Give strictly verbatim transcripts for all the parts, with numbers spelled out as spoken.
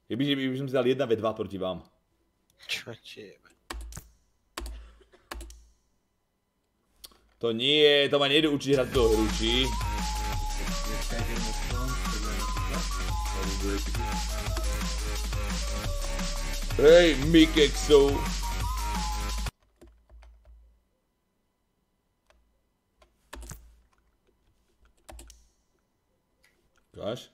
Keby, že by som si dal jedna ve dva proti vám. Čo ti jebe? To nie, to ma nejde učiť hrať toho hru, či? Hej, Mikexov. Ukáž?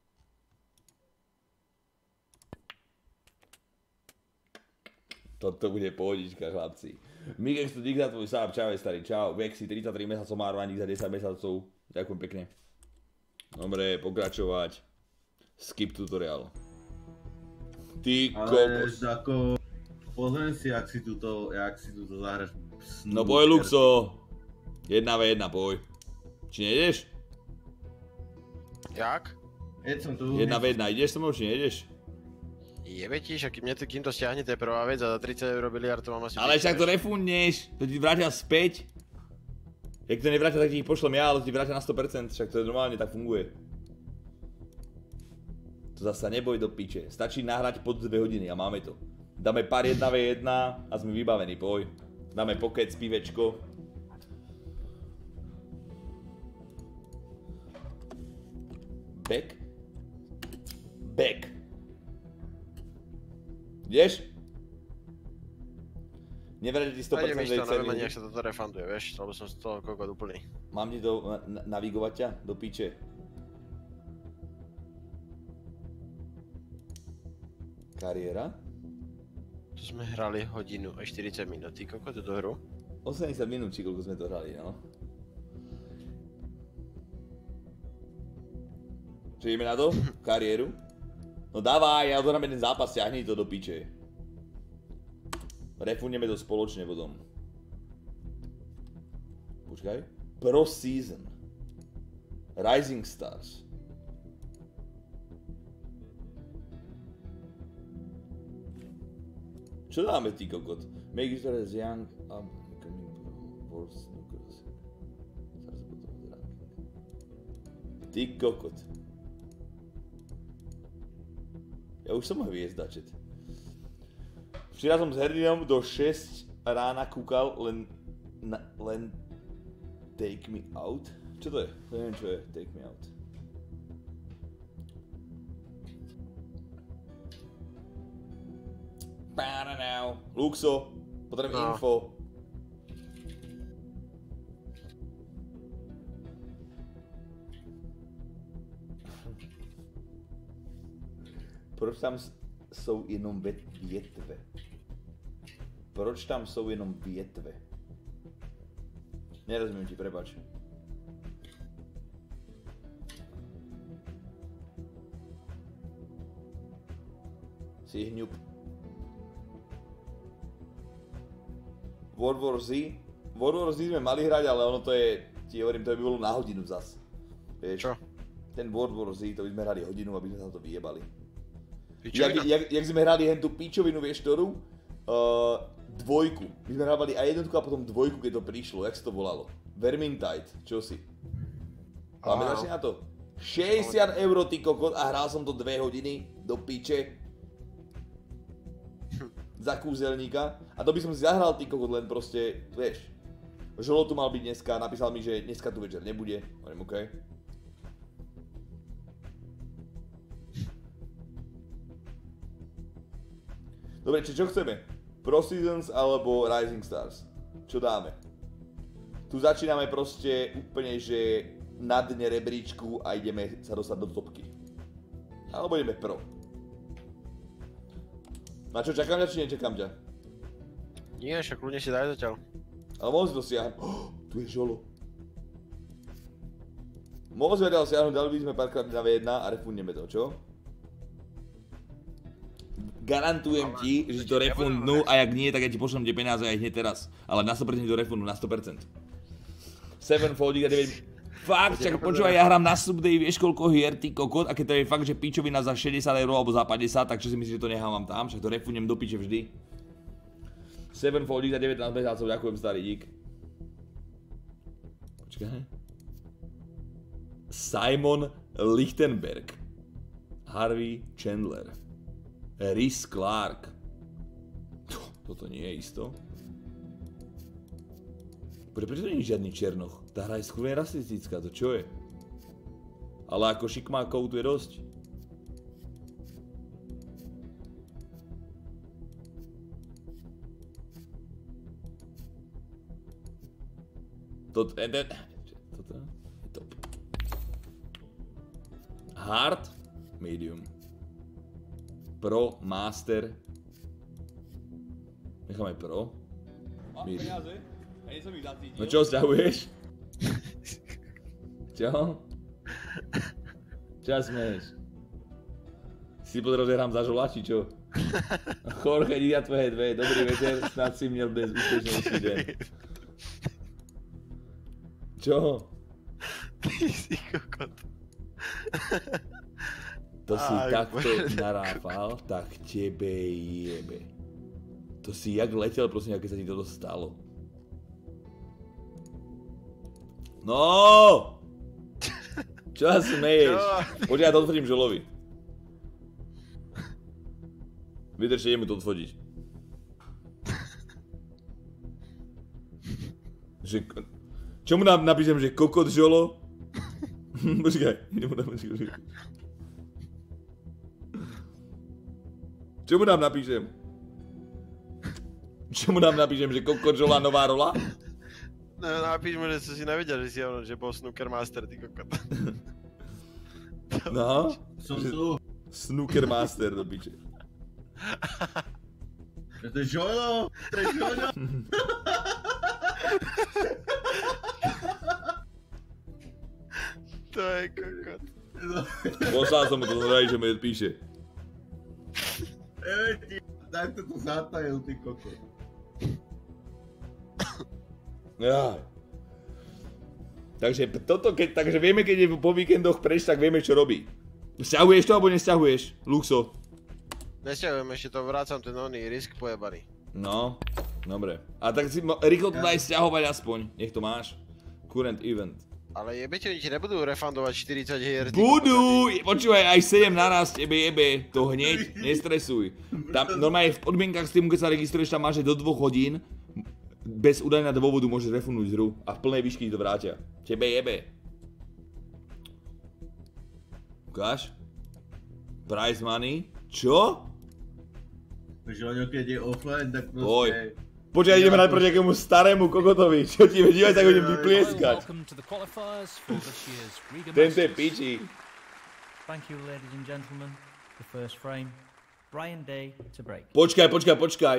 Toto bude pohodička, chlapci. Mikex tu dík za tvoj sáb, čau starý, čau. Vexi, tridsaťtri mesiacov má Romaník za desať mesiacov. Ďakujem pekne. Dobre, pokračovať. Skip tutorial. Ty kokos. Ale ako... Pozriem si, jak si tuto, jak si tuto zahraš. No boj Luxo. Jedna ve jedna, boj. Či nejdeš? Jak? Jeď som tu. Jedna ve jedna, ideš so mnou, či nejdeš? Jebe ti, však mne to, kým to stiahne, to je prvá vec a za tridsať eur biliard to mám asi... Ale však to refundneš, to ti vrátia späť. Jak to nevrátia, tak ti ich pošlem ja, ale to ti vrátia na sto percent, však to je normálne, tak funguje. To zasa neboj do piče, stačí nahrať pod dve hodiny a máme to. Dáme pár jedna ve jedna a sme vybavení, poj. Dáme pokec, pivečko. Back. Back. Ideš? Nevráti ti sto percent vej to, neviem ceny. ani, jak sa toto refunduje, vieš, lebo som z toho kokot úplný. Mám ti to na navigovať ťa do piče. Kariéra? Tu sme hrali hodinu a štyridsať minút, ty kokot túto hru? osemdesiat minút, či koľko sme to hrali, no. Čo ideme na to? Kariéru? No dávaj, ja dohrám jeden zápas, ťahni to do piče. Refundneme to spoločne potom. Počkaj. Pro Season. Rising Stars. Čo dáme, ty kokot? Make it as young up becoming pro world snookers. Ty kokot. Ja už som hviezda, čet. Včera som s Herdinom do šesť rána kúkal len, na, len Take Me Out. Čo to je? To neviem, čo je Take Me Out. Now. Luxo, potrebujem no. Info. Proč tam jsou jenom větve? Proč tam jsou jenom větve? Nerozumím ti, prepač. Si hňup. World War Z? World War Z sme mali hrať, ale ono to je, ti hovorím, to by bolo na hodinu zas. Vieš? Čo? Ten World War Z, to by sme hrali hodinu, aby sme sa to vyjebali. Jak, jak, jak sme hrali hen tú pičovinu, vieš ktorú? Uh, dvojku. My sme hrávali aj jednotku a potom dvojku, keď to prišlo. Jak sa to volalo? Vermintide, čo si? Pamätáš si na to? šesťdesiat eur ty kokot a hral som to dve hodiny do piče. Za kúzelníka. A to by som si zahral ty kokot, len proste, vieš. Žolo tu mal byť dneska, napísal mi, že dneska tu večer nebude. Hovorím, okej. Okay. Dobre, či čo chceme? Pro Seasons alebo Rising Stars? Čo dáme? Tu začíname proste úplne, že na dne rebríčku a ideme sa dostať do topky. Alebo ideme pro. Na čo, čakám ťa, či nečakám ťa? Nie, však ľudne si daj zatiaľ. Ale mohol si to siahnuť. Oh, tu je žolo. Mohol si zatiaľ siahnuť, dali by sme párkrát na vé jedna a refundneme to, čo? Garantujem ale, ti, že to refundnú a jak nie, tak ja ti pošlem tie peniaze aj hneď teraz. Ale na sto percent to refundnú, na sto percent. sedem foldík a deväť... Fakt, čak počúvaj, ja hrám na Subday, vieš koľko hier, ty kokot, a keď to je fakt, že pičovina za šesťdesiat eur alebo za päťdesiat, tak čo si myslíš, že to nechávam tam, však to refundnem do piče vždy. sedem foldík za devätnásť mesiacov, ďakujem starý, dík. Počkaj. Simon Lichtenberg. Harvey Chandler. Rhys Clark. Toto nie je isto. Prečo to nie je žiadny černoch? Tá hra je skôr rasistická, to čo je? Ale ako šikmákov tu je dosť. Toto je... Toto je top. Hard, medium. Pro, master. Necháme pro. Medium. No čo, sťahuješ? Čo? Čo smeješ? Si pozrel, že hrám za žola, či čo? Jorge, Dia tvoje dve, dobrý večer, snad si měl dnes úspešnejší den. Čo? Ty si kokot. To si takto naráfal, tak tebe jebe. To si jak letel, prosím, aké sa ti toto stalo. No! Čo sa smeješ? Počkaj, ja to odfotím Žolovi. Vydržte, idem mu to odfotiť. Že... Čo mu napíšem, že kokot Žolo? Počkaj, idem mu napíšem. Čo mu nám napíšem? Čo mu nám napíšem, že kokot Žola nová rola? No, napíš mu, že si nevedel, že si ono, že bol Snooker Master, ty kokot. No? Som tu. Snooker Master, do piče. To je Žolo, to je Žolo. To je kokot. Poslal som mu to zrají, že mi píše. Ej, ty, takto to zatajil, ty kokot. Ja. Takže toto, keď, takže vieme, keď je po víkendoch preč, tak vieme, čo robí. Sťahuješ to, alebo nesťahuješ, Luxo? Nesťahujem, ešte to vrácam ten oný risk pojebaný. No, dobre. A tak si rýchlo to daj sťahovať aspoň, nech to máš. Current event. Ale jebete, oni ti nebudú refundovať štyridsať hier. Budú! Počúvaj, aj sedem naraz tebe jebe, to hneď, nestresuj. Tam normálne v podmienkach s tým, keď sa registruješ, tam máš, že do dvoch hodín bez udania dôvodu môžeš refundnúť hru a v plnej výšky to vrátia. Tebe jebe. Ukáž? Prize money? Čo? Žoňo, keď je offline, tak proste... Oj. Počkaj, ideme hrať proti akému starému kokotovi. Čo ti dívaj, tak hodím vyplieskať. Tento je piči. Thank you, ladies and gentlemen. The first frame. Brian Day to break. Počkaj, počkaj, počkaj.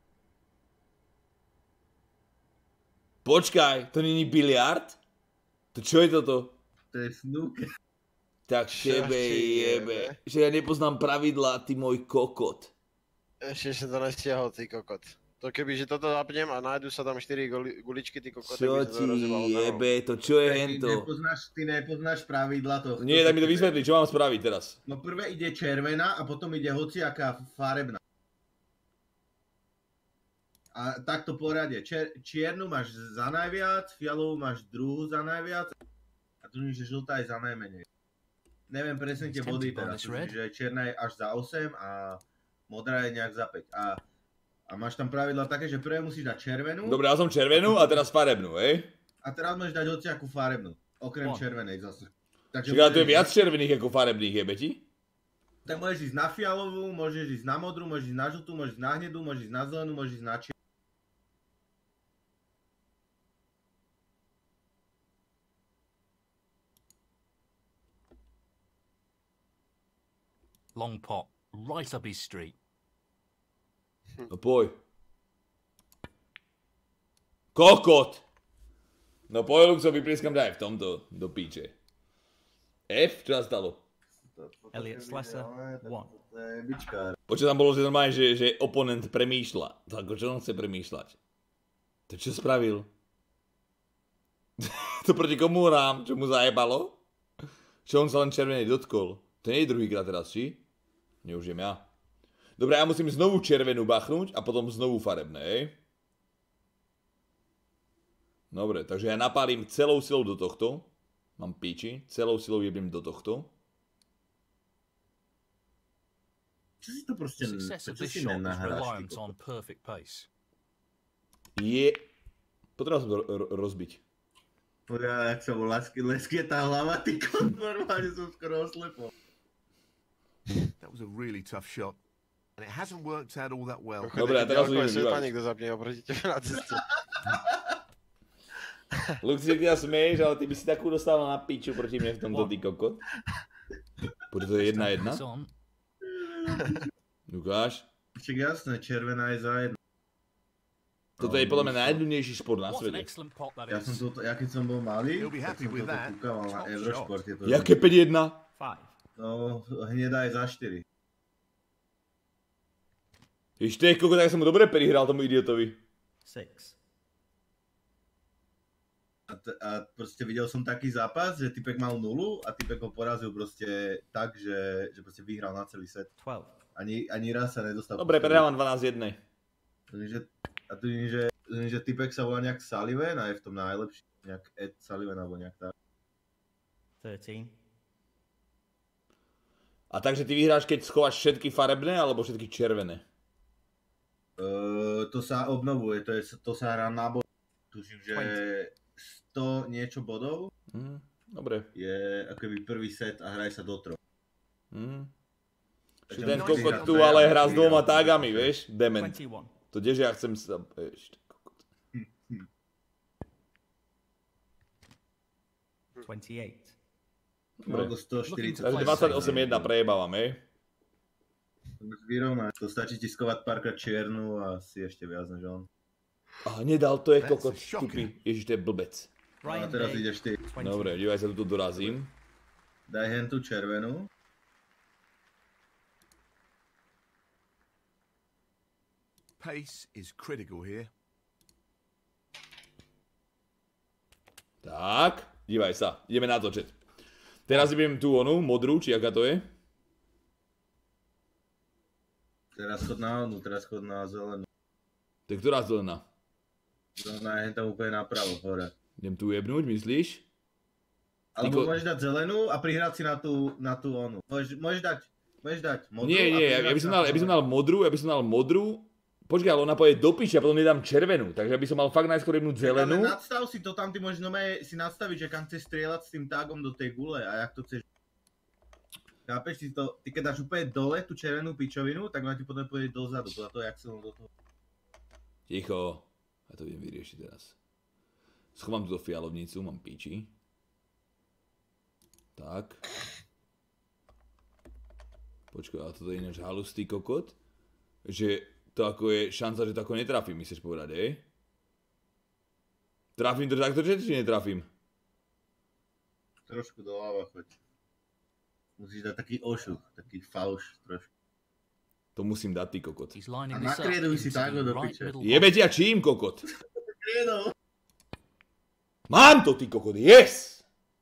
Počkaj, to není biliard? To čo je toto? To je snooker. Tak tebe jebe. Že ja nepoznám pravidlá, ty môj kokot. Ešte sa to nestiahol, ty kokot. To keby, že toto zapnem a nájdu sa tam štyri guličky, ty kokot, čo by sa to rozjebalo. Čo ti jebe, to čo je hento? Ty nepoznáš, ty nepoznáš pravidla tohto. Nie, tak mi to vysvetli, čo mám spraviť teraz? No prvé ide červená a potom ide hociaká farebná. A takto poradie. Čier, čiernu máš za najviac, fialovú máš druhú za najviac a tu že žltá je za najmenej. Neviem presne tie body teraz, že čierna je až za osem a modrá je nejak za päť. A, a máš tam pravidla také, že prvé musíš dať červenú. Dobre, ja som červenú a teraz farebnú, hej? A teraz môžeš dať hociakú farebnú, okrem oh. červenej zase. Takže čiže to je viac červených ako farebných, jebe ti? Tak môžeš ísť na fialovú, môžeš ísť na modrú, môžeš ísť na žltú, môžeš ísť na hnedú, môžeš ísť na zelenú, môžeš ísť na čiernu. Long pot, right up his street. No poj. Kokot! No poj, Luxo, vyplieskam daj v tomto, do píče. F, čo sa stalo? Elliot Slesser, one. Počo tam bolo, že normálne, že, že oponent premýšľa. Tak čo on chce premýšľať? To čo spravil? To proti komu hrám? Čo mu zajebalo? Čo on sa len červenej dotkol? To nie je druhýkrát teraz, či? Neužijem ja. Dobre, ja musím znovu červenú bachnúť a potom znovu farebné, hej? Dobre, takže ja napálim celou silou do tohto. Mám piči, celou silou jebím do tohto. Čo si to proste... Success of Čo this si shot is nenahráš, reliant ty on kokot? perfect pace. Je... Potreboval som to ro- rozbiť. Poďa, jak sa volá, lesky je tá hlava, ty kokot, normálne som skoro oslepol. That was a really tough shot. And it hasn't worked out all that well. Dobre, a teraz budeme svetla vybaviť. niekto zapne oproti tebe na ceste. Luxi, ty sa smieš, ale ty by si takú dostával na piču proti mne v tomto, ty kokot. Poďže to je jedna jedna. It's on. Ukáž. Však jasné, červená je za jedno. Toto je podľa mňa najľudnejší šport na What an svete. excellent pot that Ja som is. toto, ja keď som bol malý, You'll be tak happy som with toto that. kúkával na Top Eurošporte. To Jaké päť jedna? Five. No, hneď aj za štyri. Ešte ty, kokot, tak som mu dobre prihral tomu idiotovi. Six. A, t- a proste videl som taký zápas, že typek mal nulu a typek ho porazil proste tak, že, že proste vyhral na celý set. Twelve. Ani, ani raz sa nedostal. Dobre, proste- prehrávam dvanásť jedna. Že, a tu je, že, že typek sa volá nejak Sullivan a je v tom najlepší. Nejak Ed Sullivan alebo nejak tak. Thirteen. A takže ty vyhráš, keď schováš všetky farebné alebo všetky červené? Uh, to sa obnovuje, to, je, to sa hrá na bod. Tuším, že sto niečo bodov Mhm, dobre. je akoby prvý set a hraje sa do troch. Mhm. Takže Ten on kokot vyhrá tu dve, ale ale hrá s vyhral dvoma to tágami, proste. vieš? Dement. Twenty-one. To kdeže ja chcem sa... Ešte, kokot. Twenty-eight. Bolo Dobre. to sto štyridsať. Takže dvadsaťosem jedna prejebávam, hej? Vyrovná. To stačí ti skovať párkrát čiernu a si ešte viac než on. A nedal, to je That's kokot shocking. stupy. Ježiš, to je blbec. No a Ryan teraz Day. ideš ty. Twenty. Dobre, dívaj sa, tu dorazím. Daj hen tú červenú. Pace is critical here. Tak, dívaj sa, ideme na to, chat. Teraz idem tú onu, modrú, či aká to je? Teraz chod na onu, teraz chod na zelenú. To je ktorá zelená? Zelená je hen tam úplne napravo, hore. Idem tu jebnúť, myslíš? Alebo Tyko- môžeš dať zelenú a prihrať si na tú, na tú onu. Môžeš, môžeš dať, môžeš dať modrú Nie, nie, ja, a ja, by prihrať som si dal, na ja by som tú dal modrú, ja by som dal modrú. Počkaj, ale ona pôjde do piči a potom nedám červenú, takže by som mal fakt najskôr jebnúť zelenú. Ale nadstav si to, tam ty môžeš nové si nadstaviť, že kam chceš strieľať s tým tágom do tej gule a jak to chceš. Chápeš si to, ty keď dáš úplne dole tú červenú pičovinu, tak ona ti potom pôjde dozadu, podľa toho, jak silno do toho. Ticho, ja to idem vyriešiť teraz. Schovám túto fialovnicu, mám piči. Tak. Počkaj, ale toto je ináč halustý kokot. Že to ako je šanca, že to ako netrafím, myslíš povedať, hej? Trafím to takto, či netrafím? Trošku doľava choď. Musíš dať taký ošuch, taký falš trošku. To musím dať, ty kokot. He's lining A this up nakrieduj si into tágo the do right piče. middle Jebe ťa čím, kokot? Kriedol! Mám to, ty kokot, yes!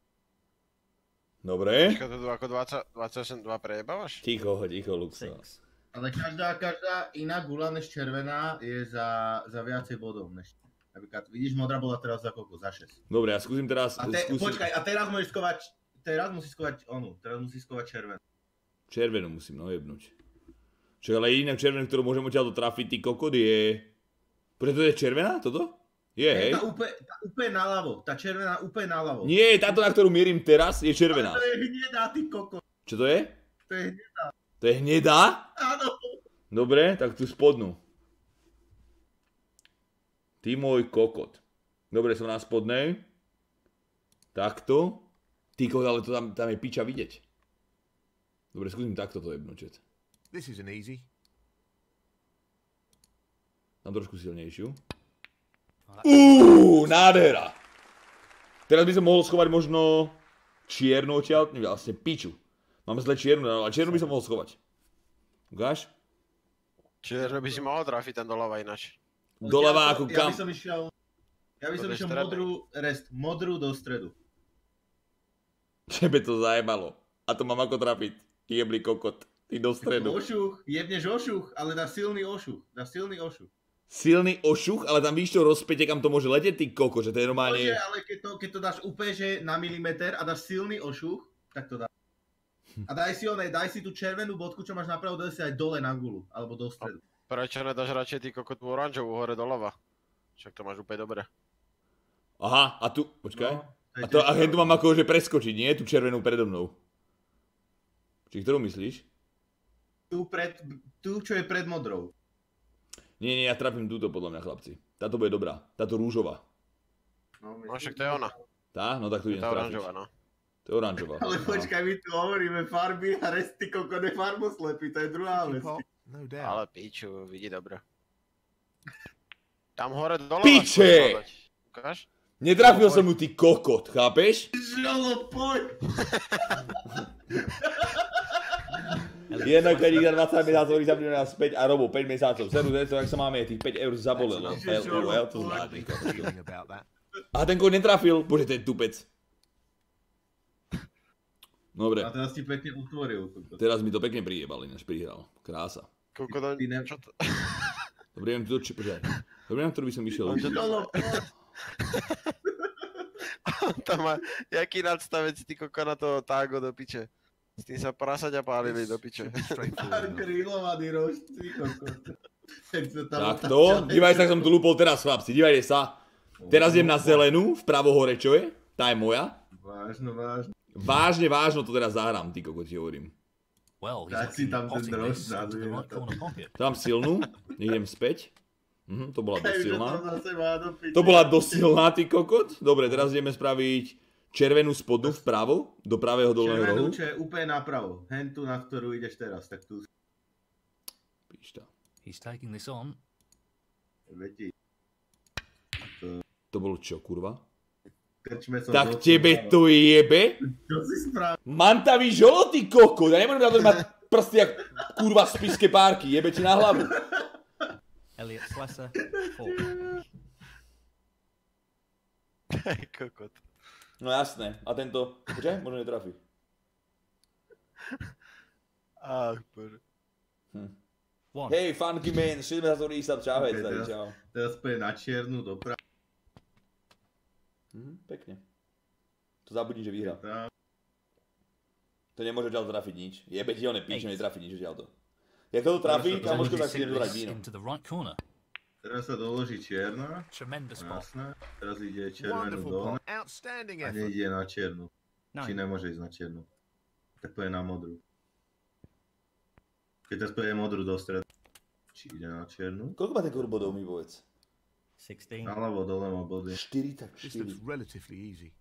Dobre. Počkaj, to tu ako dvadsať, dvadsaťosem dva prejebávaš? Ticho, ticho, Luxa. Six. Ale každá, každá iná gula než červená je za, za viacej bodov než... Napríklad, vidíš, modrá bola teraz za koľko? Za šesť. Dobre, ja skúsim teraz... A te, skúsim... počkaj, a teraz môžeš skovať, teraz musíš skovať onu, teraz musíš skovať červenú. Červenú musím, no jebnúť. Čo ale inak červenú, ktorú môžem odtiaľto trafiť, ty kokot, je... Preto to je červená, toto? Je, hej? Tá úplne, tá úplne naľavo, tá červená úplne naľavo. Nie, táto, na ktorú mierim teraz, je červená. To je hnedá, ty koko. Čo to je? To je hnedá. To je hnedá? Áno. Dobre, tak tu spodnú. Ty môj kokot. Dobre, som na spodnej. Takto. Ty kokot, ale to tam, tam je piča vidieť. Dobre, skúsim takto to jebnúť, čet. This isn't easy. Tam trošku silnejšiu. Uuu, nádhera. Teraz by som mohol schovať možno čiernu odtiaľ, neviem, vlastne piču. Mám zle čiernu, ale čiernu by som mohol schovať. Ukáž? Čiže by si mohol trafiť ten doľava ináč. Doľava ako Ja kam? by som išiel, ja by som Do tej išiel strednej. modrú, rest, modrú do stredu. Tebe to zajebalo. A to mám ako trafiť. Jebli kokot. Ty do stredu. Ošuch, jebneš ošuch, ale dá silný ošuch, dá silný ošuch. Silný ošuch, ale tam víš čo rozpätie, kam to môže letieť, ty koko, že to je normálne... Bože, ale keď to, keď to dáš úplne že na milimeter a dáš silný ošuch, tak to dá. A daj si onej, daj si tú červenú bodku, čo máš napravo, daj si aj dole na gulu, alebo do stredu. Prečo nedáš radšej ty kokot tú oranžovú hore doľava? Však to máš úplne dobre. Aha, a tu, počkaj. No, a to, a tu mám akože preskočiť, nie? Tú červenú predo mnou. Či ktorú myslíš? Tu, pred, tu, čo je pred modrou. Nie, nie, ja trafím túto podľa mňa, chlapci. Táto bude dobrá, táto rúžová. No, No však to je ona. Tá? No tak tu idem Tá trafiť. oranžová, no. To je oranžová. Ale počkaj, my tu hovoríme farby a resty koko ne farboslepý, to je druhá vec. No doubt. Ale piču, vidí dobre. Tam hore doľava. Piče! Ukáž? Netrafil som ju, ty kokot, chápeš? Žolo, poď! Jedno kredík na dvadsať mesiacov, ktorý sa príde nás päť a Robo päť mesiacov. Seru, to jak sa máme, tých päť eur zabolelo. Ja to zvládli. A ten kód netrafil, bože, to je tupec. Dobre, A teraz ti pekne utvoril. teraz mi to pekne prijebal, ináč prihral. Krása. Koľko to... Ty ne- Čo to... Dobre, neviem, čo, počkaj. Dobre, na ktorú by som išiel. Žolo, poď! On tam má... Jaký nadstavec ty koko na toho tágo do piče. S tým sa prasaďa pálili do piče. Grillovaný rošt, ty koko. Takto, divaj sa, jak som tu lúpol teraz, chlapci, divajte sa. Teraz idem na zelenú, vpravo hore, čo je? Tá je moja. Vážno, vážno. Vážne, vážno to teraz zahrám, ty kokot, ti hovorím. Well, he's Tak si looking tam ten potting drož this into the zaduje. right corner pocket. Dám silnú, idem späť. Mhm, to bola dosť silná. To zase má do piče. To bola dosť silná, ty kokot. Dobre, teraz ideme spraviť červenú spodnú vpravo, do pravého dolného rohu. Červenú, čo je úplne napravo. Hentu, na ktorú ideš teraz, tak tu... Píšta. He's taking this on. Veti. To bolo čo, kurva? Krčme sa Tak do- tebe to jebe? Čo si spravil? Mantavý žolo, ty kokot. Ja nemôžem na to mať prsty jak kurva spišské párky. Jebe ti na hlavu. Elliot Slesser, four. Hej, kokot. No jasné. A tento, počkaj, možno netrafí. Ach, bože. One. Hej, funky man, šli sme za to rýsať, čau, hej, Ok, starý, teraz- čau. Teraz poje na čiernu, doprava. Hm, pekne. To zabudni, že vyhrá. Tam. To nemôže ďalej trafiť nič. Jebe ti ho nepíš, že netrafi nič, žiaľ to. Jak to trafí, Teraz sa kamoško, dohodí tak si idem dobrať This víno. into the right corner. Teraz sa doloží čierna. Tremendous spot. Jasné. Teraz ide červenú Wonderful dole. pot. Outstanding A effort. nejde na čiernu. Či Nine. nemôže ísť na čiernu. Tak poje na modrú. Keď teraz poje modrú do stredu. Či ide na čiernu. Koľko má ten kur bodov, mi povedz? Sixteen. Naľavo dole má body. This štyridsaťštyri. looks relatively easy.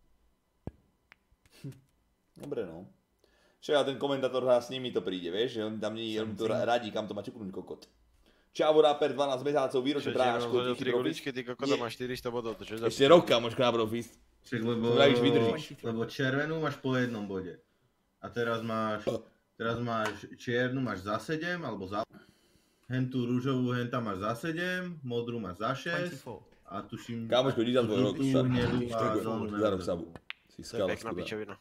Dobre, no. Čo ja, ten komentátor hrá s nimi, to príde, vieš, že on tam nie, on to radí, kam to má čuknúť kokot. Čavo Rapper, dvanásť mesiacov, výročné Čo ti práško, rozhodil tichý tri profis. guličky, ty kokot, Nie. máš štyristo bodov, to čo je za... Ešte rok, kamoško, na profis. Však lebo, To vravíš, vydržíš. lebo červenú máš po jednom bode. A teraz máš, teraz máš čiernu máš za sedem, alebo za... Hentú rúžovú henta máš za sedem, modrú máš za šesť. Twenty-four. A tuším... Kamoško, idí za tvoj rok, tú sa- hnedú a za zelenú za rok nevedu. sabu. Si To je skala, pekná skala. pičovina.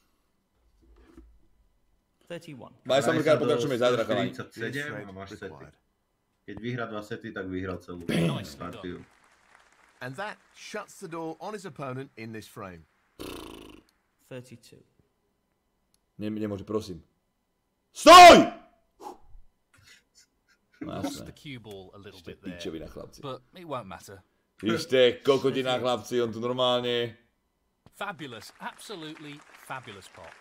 Thirty-one. Maj sa mrkár, Vraj pokračujeme do zajtra, chalani. štyridsaťsedem a máš sety. required. Keď vyhrá dva sety, tak vyhral celú Nice, partiu. And that shuts the door on his opponent in this frame. Thirty-two. Ne, nemôže, prosím. Stoj! No Lost the jasné. cue ball a little Ešte bit there, pičovina, chlapci. but it won't matter. Ešte kokotina, chlapci, on tu normálne... Fabulous, absolutely fabulous pot.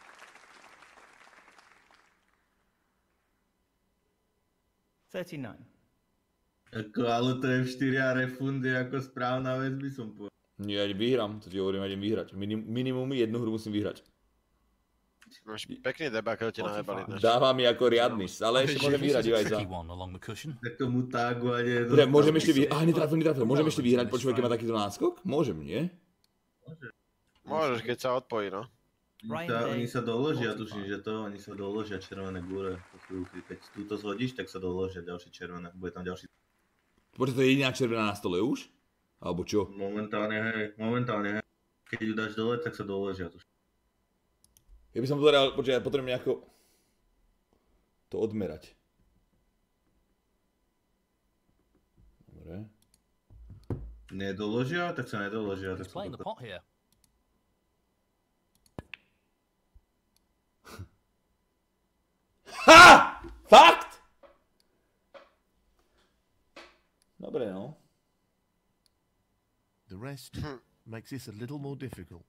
Thirty-nine. Ako, ale to je v štyria refundy, ako správna vec by som povedal. Nie, ja vyhrám, to ti hovorím, ja idem vyhrať. Minim, minimum jednu hru musím vyhrať. Máš pekný debakel, ti najebali. ináč. Dáva mi ako riadny, ale ešte môžem vyhrať, divaj sa. Tricky one along the cushion. Tak tomu tágu a nie... Dobre, môžem ešte vyhrať, aha, netrafil, netrafil, môžem ešte vyhrať, počúvaj, keď má takýto náskok? Môžem, nie? Môžeš, keď sa odpojí, no. Oni sa, oni sa doložia, tuším, že to, oni sa doložia červené gúre. Po chvíľky. Keď túto zhodíš, tak sa doložia ďalšie červené, bude tam ďalší. Počkaj, to je jediná červená na stole už? Alebo čo? Momentálne, hej, momentálne, hej. Keď ju dáš dole, tak sa doložia, tuším. Ja by som pozeral, počkaj, ja potrebujem nejako to odmerať. Dobre. Nedoložia, tak sa nedoložia. He's Tak sa playing the to... pot here. Fakt? Dobre, no. The rest makes this a little more difficult.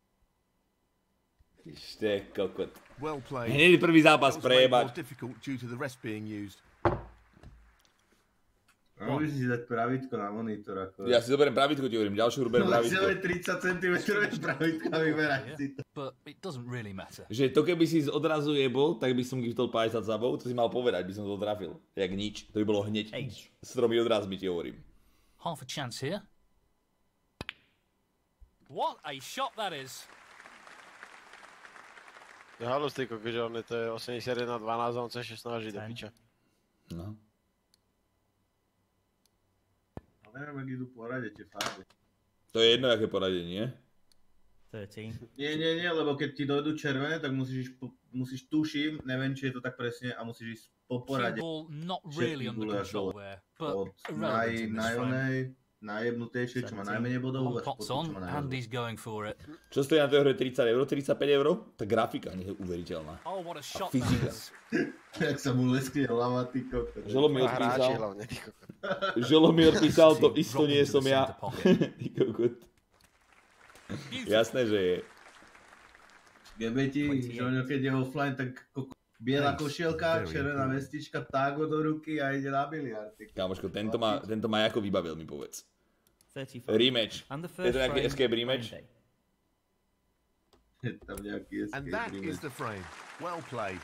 Ešte kokot. Well played. Hneď prvý zápas That was made more prejebať. difficult due to the rest being used. Môžeš si dať pravítko na monitor. Ako... Ja si zoberiem pravítko, ti hovorím, ďalšiu hru beriem No, pravítko. celé tridsať centimetrov pravítka vyberať si to. But it doesn't really matter. Že to keby si z odrazu jebol, tak by som giftol päťdesiat zabov, to si mal povedať, by som to trafil. Jak nič, to by bolo hneď. H. S tromi odrazmi ti hovorím. Half a chance here. What a shot that is. Je halus, ty kokos, že on je to je osemdesiatjeden dvanásť a on sa ešte snaží do piča. No. Neviem, ak idú po rade tie farby. To je jedno, aké poradenie. thirteen. Nie, nie, nie, lebo keď ti dojdú červené, tak musíš, ísť po, musíš tuším, neviem, či je to tak presne, a musíš ísť po porade. Cue ball not really under control there, but Od irrelevant in naj, this frame. najonej, najjebnutejšie, čo má najmenej bodov, One až po pots tú, čo on, má najmenej. Andy's going for it. Čo stojí na tej hre tridsať eur? tridsaťpäť eur? Tá grafika nie je uveriteľná. Oh, what a shot fyzika. that is. Jak sa mu leskne hlava, ty kokos. Žolo mi A hráči odpísal, hlavne, ty kokos. Žolo mi odpísal, to See, isto drop nie into som the ja. centre pocket. Ty kokot. Jasné, že je. Gebeti, Žoňo, keď je offline, tak koko, biela Nice. košielka, Very červená good. vestička, tágo do ruky a ide na biliard. ty. Kámoško, tento ma, tento ma ako vybavil, mi povedz. thirty-five. Rematch. And the Je first to nejaký frame, escape rematch? Ryan Day. Je tam nejaký And escape that rematch. is the frame. Well played.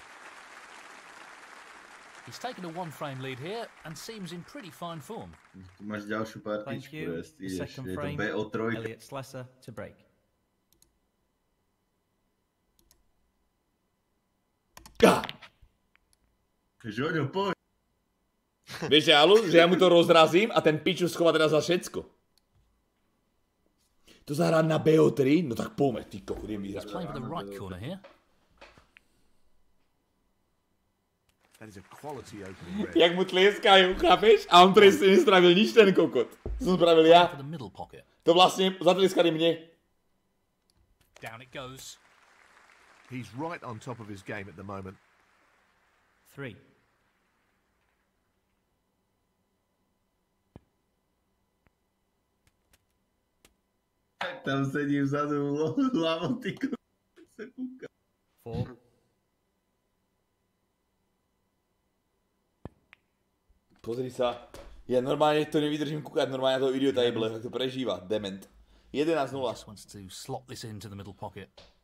He's taken a one-frame lead here and seems in pretty fine form. Tu máš ďalšiu Thank partičku, you. jest, The ideš, second je to frame, B O tri. Elliot Slesser to break. Ká! Žoňo, poď. Vieš, že Alu, že ja mu to rozrazím a ten piču schová teraz za všetko. To zahrá na B O tri? No tak poďme, ty kokot, idem vyhrať. He's playing for the right corner here. That is a quality opening red. Jak mu tleskajú, chápeš? A on presne nespravil nič ten kokot. To som spravil ja. For the middle pocket. To vlastne zatleskali mne. Down it goes. He's right on top of his game at the moment. Three. Tam sedí vzadu hlavou, ty kokos. sa kúka. Four. Pozri sa. Ja normálne to nevydržím kúkať, normálne na toho idiota jeble, tak to prežíva. Dement. jedenásť nula. Just wants to slot this into the middle pocket.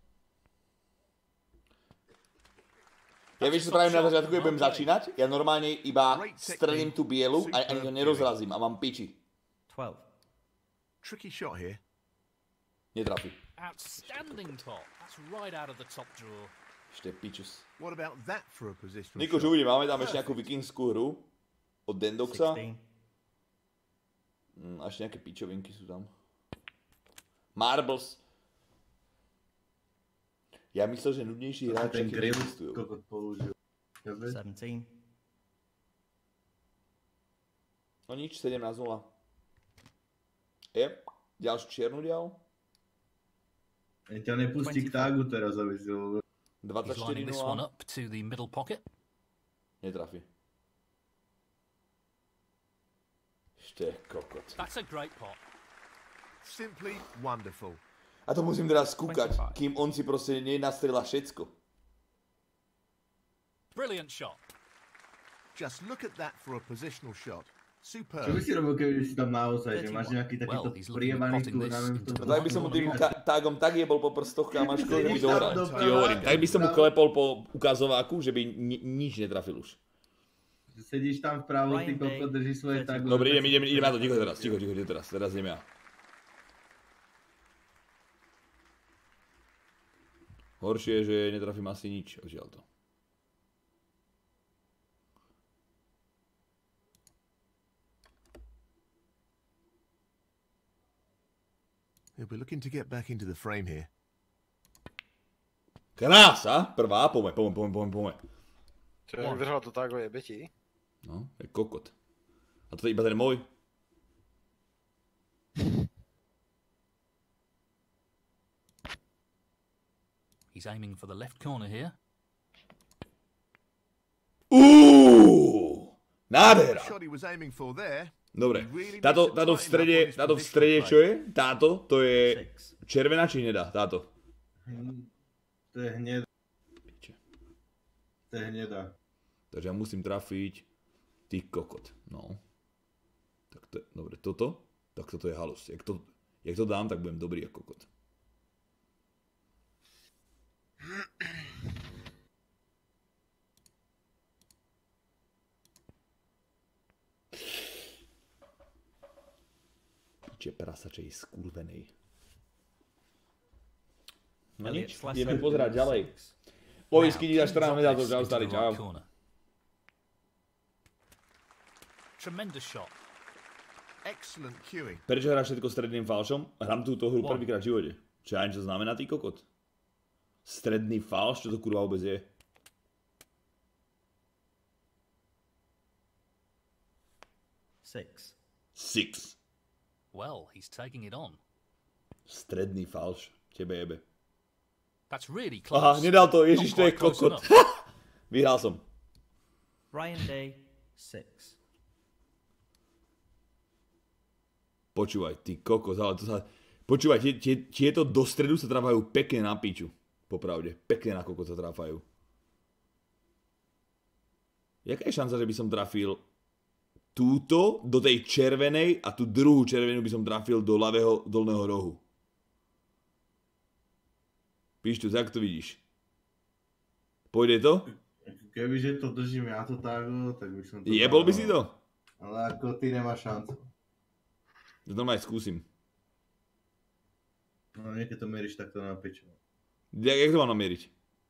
Ja vieš, čo spravím na začiatku, keď budem začínať? Ja normálne iba strelím tú bielu a ani ho nerozrazím a mám piči. twelve. Tricky shot here. Netrafí. Outstanding top. That's right out of the top drawer. Ešte pičus. What about that for a positional Niko, shot? čo uvidím, máme tam ešte nejakú vikingskú hru od Dendoxa. sixteen. Mm, a ešte nejaké pičovinky sú tam. Marbles. Ja myslel, že nudnejší A hráči ten grill, neexistujú. kokot použil. Chápeš? seventeen. No nič, sedemnásť nula. Je, ďalšiu čiernu dial. Len ťa nepustí k tágu teraz, aby si ho... He's dvadsaťštyri lining this one nula. up to the middle pocket. Netrafí. Ešte kokot. That's a great pot. Simply wonderful. A to musím teraz skúkať, dvadsaťpäť. kým on si proste nenastrela všetko. Brilliant shot. Just look at that for a positional shot. Čo Superb. by si robil, keby si tam naozaj, že máš nejaký takýto Well, he's looking at prievaný potting this turnament? into No tak by som mu tým ta- tágom tak jebol po prstoch, kamaško, že by to Tam hral. doprava, Ti hovorím, tak by som mu tam- klepol po ukazováku, že by ni- nič netrafil už. Sedíš tam vpravo, ty Ryan kokot, Day, držíš svoje thirty. tágu. Dobre, idem, idem, idem na to, ticho teraz, ticho, ticho, ticho teraz, teraz idem ja. Horšie je, že netrafím asi nič, odtiaľ to. He'll be looking to get back into the frame here. Krása! Prvá, poďme, poďme, poďme, poďme, poďme. Čo, jak držal to tak, jebe ti? No, je kokot. A to je iba ten môj. He's aiming for the left corner here. Uuuu! Uuu, nádhera. Dobre, táto, táto v strede, táto v strede čo je? Táto, to je červená či hnedá? Táto. To je hnedá. To je hnedá. Takže ja musím trafiť, ty kokot, no. Tak to je, dobre, toto, tak toto je halus. Jak to, jak to dám, tak budem dobrý ako kokot. Piče prasačej skurvenej. No nič, ideme pozerať ďalej. Povisky ti za štrnásť medátov, čau starý, čau. Tremendous shot. Excellent cueing. Prečo hráš všetko stredným falšom? Hrám túto hru prvýkrát v živote. Čo aj čo znamená, ty kokot? Stredný falš? Čo to kurva vôbec je? Six. Six. Well, he's taking it on. Stredný falš. Tebe jebe. That's really close. Aha, nedal to. Ježiš, to je kokot. Vyhral som. Ryan Day, six. Počúvaj, ty kokos, ale to sa... Počúvaj, tie, tie, tieto do stredu sa tráfajú pekne na piču. Popravde, pekne na kokos sa tráfajú. Jaká je šanca, že by som trafil túto do tej červenej a tú druhú červenú by som trafil do ľavého dolného rohu? Píš tu, jak to vidíš? Pôjde to? Kebyže to držím ja to tak, tak by som to... Jebol by si to? Ale ako ty nemáš šancu. To normálne skúsim. No niekedy to mieríš takto na piču. Jak, jak to mám namieriť?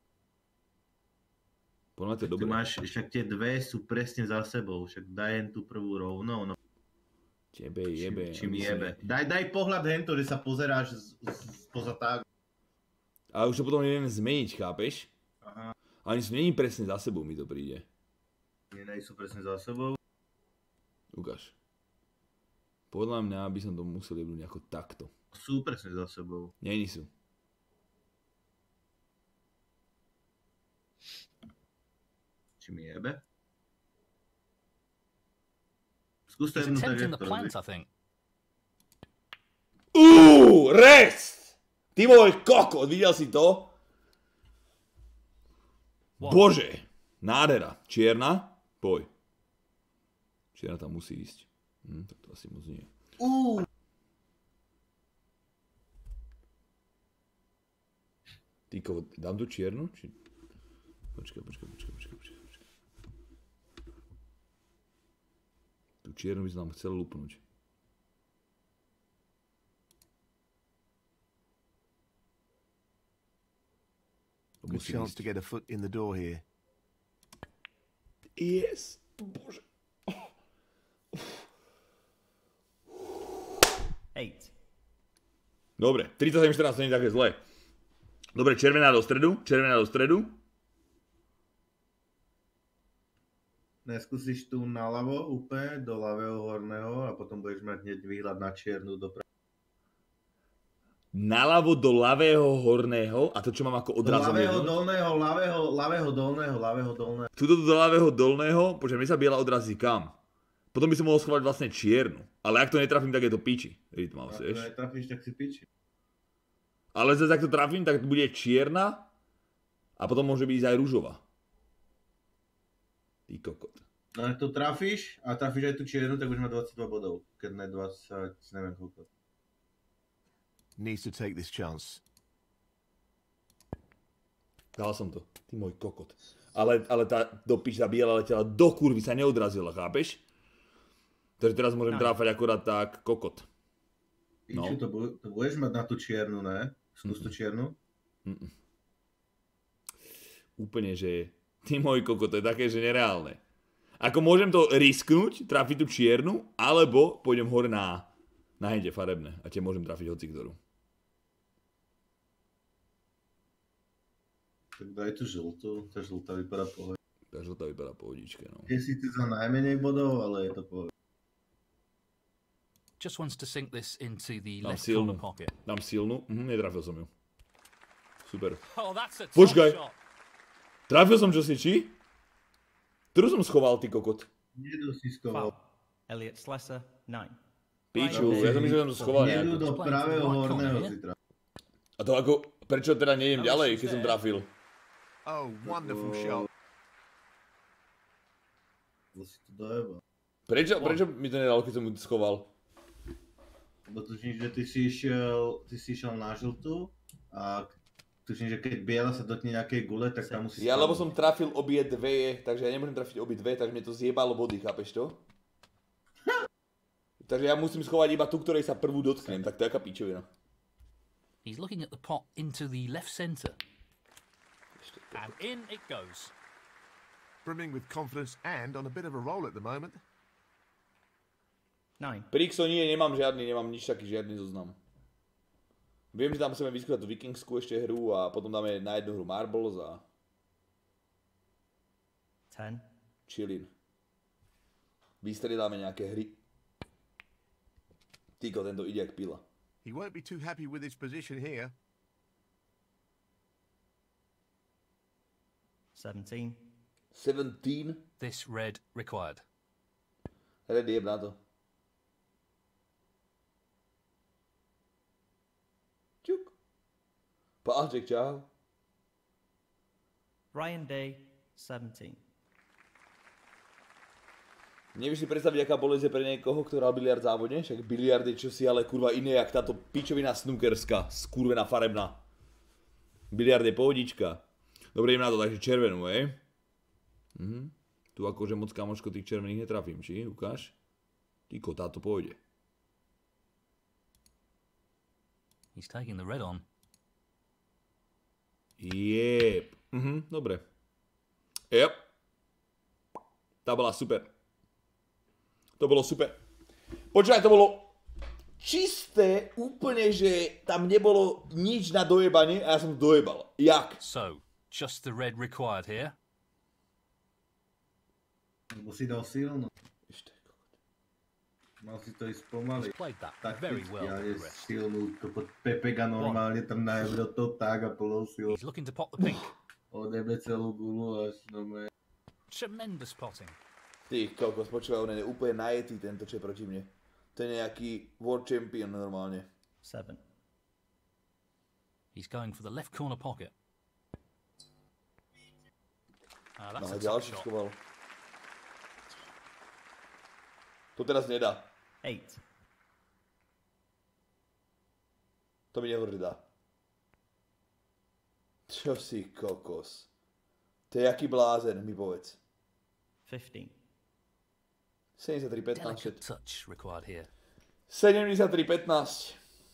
Podľa mňa to je dobré. Ty máš, však tie dve sú presne za sebou, však daj jen tú prvú rovno, no. Tebe jebe. Čím, čím jebe. Daj, daj pohľad hento, že sa pozeráš z, z, spoza tak. Ale už to potom nevieme zmeniť, chápeš? Aha. Ani sú není presne za sebou, mi to príde. Nie, nie sú presne za sebou. Ukáž. Podľa mňa by som to musel jebnúť nejako takto. Sú presne za sebou. Není sú. Či mi jebe? Skús to He's jednu tak, attempting jak the to plant, robí. I think. Uuu, rest! Ty môj kokot, videl si to? Wow. Bože, nádhera. Čierna? Poj. Čierna tam musí ísť. Hm, tak to asi moc nie. Uuu. Ty kokot, dám tu čiernu? Či... Počkaj, počkaj, počkaj, počkaj, počkaj. Tu čiernu by som tam chcel lupnúť. Good chance to get a foot in the door here. Yes. Bože. Eight. Dobre, tridsaťsedem štrnásť, to nie je také zlé. Dobre, červená do stredu, červená do stredu. Neskúsiš tu naľavo úplne, do ľavého horného a potom budeš mať hneď výhľad na čiernu dopredu. Naľavo do ľavého horného a to čo mám ako Do odrazom ľavého jedno? dolného, ľavého, ľavého dolného, ľavého dolného. Tuto do ľavého dolného, počkaj, mne sa biela odrazí kam? Potom by som mohol schovať vlastne čiernu. Ale ak to netrafím, tak je to piči. Rytmavs, Ak vieš. to netrafíš, tak si piči. Ale zase ak to trafím, tak bude čierna a potom môže byť aj ružová. Ty kokot. No ak to trafíš a trafíš aj tú čiernu, tak budeš mať dvadsaťdva bodov. Keď ne dvadsať, neviem koľko. Needs to take this chance. Dal som to. Ty môj kokot. Ale, ale tá do piča biela letela do kurvy sa neodrazila, chápeš? Takže teraz môžem tráfať akorát tak kokot. No. Piču, to, bu to budeš mať na tú čiernu, ne? Skús tú čiernu. Mm-mm. Úplne, že ty môj kokot, to je také, že nereálne. Ako môžem to risknúť, trafiť tú čiernu, alebo pôjdem hore na, na hente farebné a tie môžem trafiť hoci ktorú. Tak daj tú žltú, tá žltá vypadá pohľad. Tá žltá vypadá pohodičke, no. Je si ty za najmenej bodov, ale je to pohľad. Just wants to sink this into the Dám left silnú. corner pocket. Dám silnú. Mhm, netrafil som ju. Super. Oh, that's a top Počkaj. shot. Trafil som čosi, či? Ktorú som schoval, ty kokot? Nedu si schoval. Elliot Slesser, nine. Piču, ja som myslel, že som to schoval Nedu nejako. do pravého horného si trafil. A to ako, prečo teda nejdem ďalej, keď som trafil? Oh, wonderful shot. To si to dojebal. Prečo, prečo mi to nedalo, keď som mu schoval? Lebo tuším, že ty si išiel, ty si išiel na žltú a tuším, že keď biela sa dotkne nejakej gule, tak tam musí... Ja, lebo som trafil obie dve, takže ja nemôžem trafiť obie dve, takže mi to zjebalo body, chápeš to? Takže ja musím schovať iba tú, ktorej sa prvú dotknem, tak to je aká pičovina. He's looking at the pot into the left centre. And in it goes. Brimming with confidence and on a bit of a roll at the moment. Nine. Prixo nie, nemám žiadny, nemám nič taký, žiadny zoznam. Viem, že tam musíme vyskúšať tú vikingskú ešte hru a potom dáme na jednu hru Marbles a... Ten. Chillin. Vystriedáme nejaké hry. Tyko, tento ide jak pila. He won't be too happy with his position here. Seventeen. Seventeen. This red required. Red jeb na to. Čuk. Páček, čau. Ryan Day, seventeen. Nevieš si predstaviť, aká bolesť je pre niekoho, kto hral biliard závodne? Však biliard je čosi ale kurva iné, jak táto pičovina snookerská, skurvená farebná. Biliard je pohodička. Dobre, idem na to, takže červenú, hej? Mhm. Tu akože moc kamoško tých červených netrafím, či? Ukáž? Tyko, táto pôjde. He's taking the red on. Jep. Mhm, dobre. Jep. Tá bola super. To bolo super. Počúvaj, to bolo čisté, úplne, že tam nebolo nič na dojebanie a ja som to dojebal. Jak? So, just the red required here. Lebo si dal silno. Mal si to ísť pomaly. Played that very Takticky, well. ale with the rest. silnú, to pod Pepega normálne tam najebro to tak a plnou silou. He's looking to pot the pink. Odebe celú gulu až no me... Tremendous potting. Ty kokos, počúvaj, on je úplne najetý tento, čo je proti mne. To je nejaký world champion normálne. Seven. He's going for the left corner pocket. Ah, that's No a a tough ďalší shot. schoval. To teraz nedá. Eight. To mi nehovorí dá. Čo si kokos? To je jaký blázen, mi povedz. Fifteen. sedemdesiattri pätnásť. Delicate touch required here. sedemdesiattri pätnásť.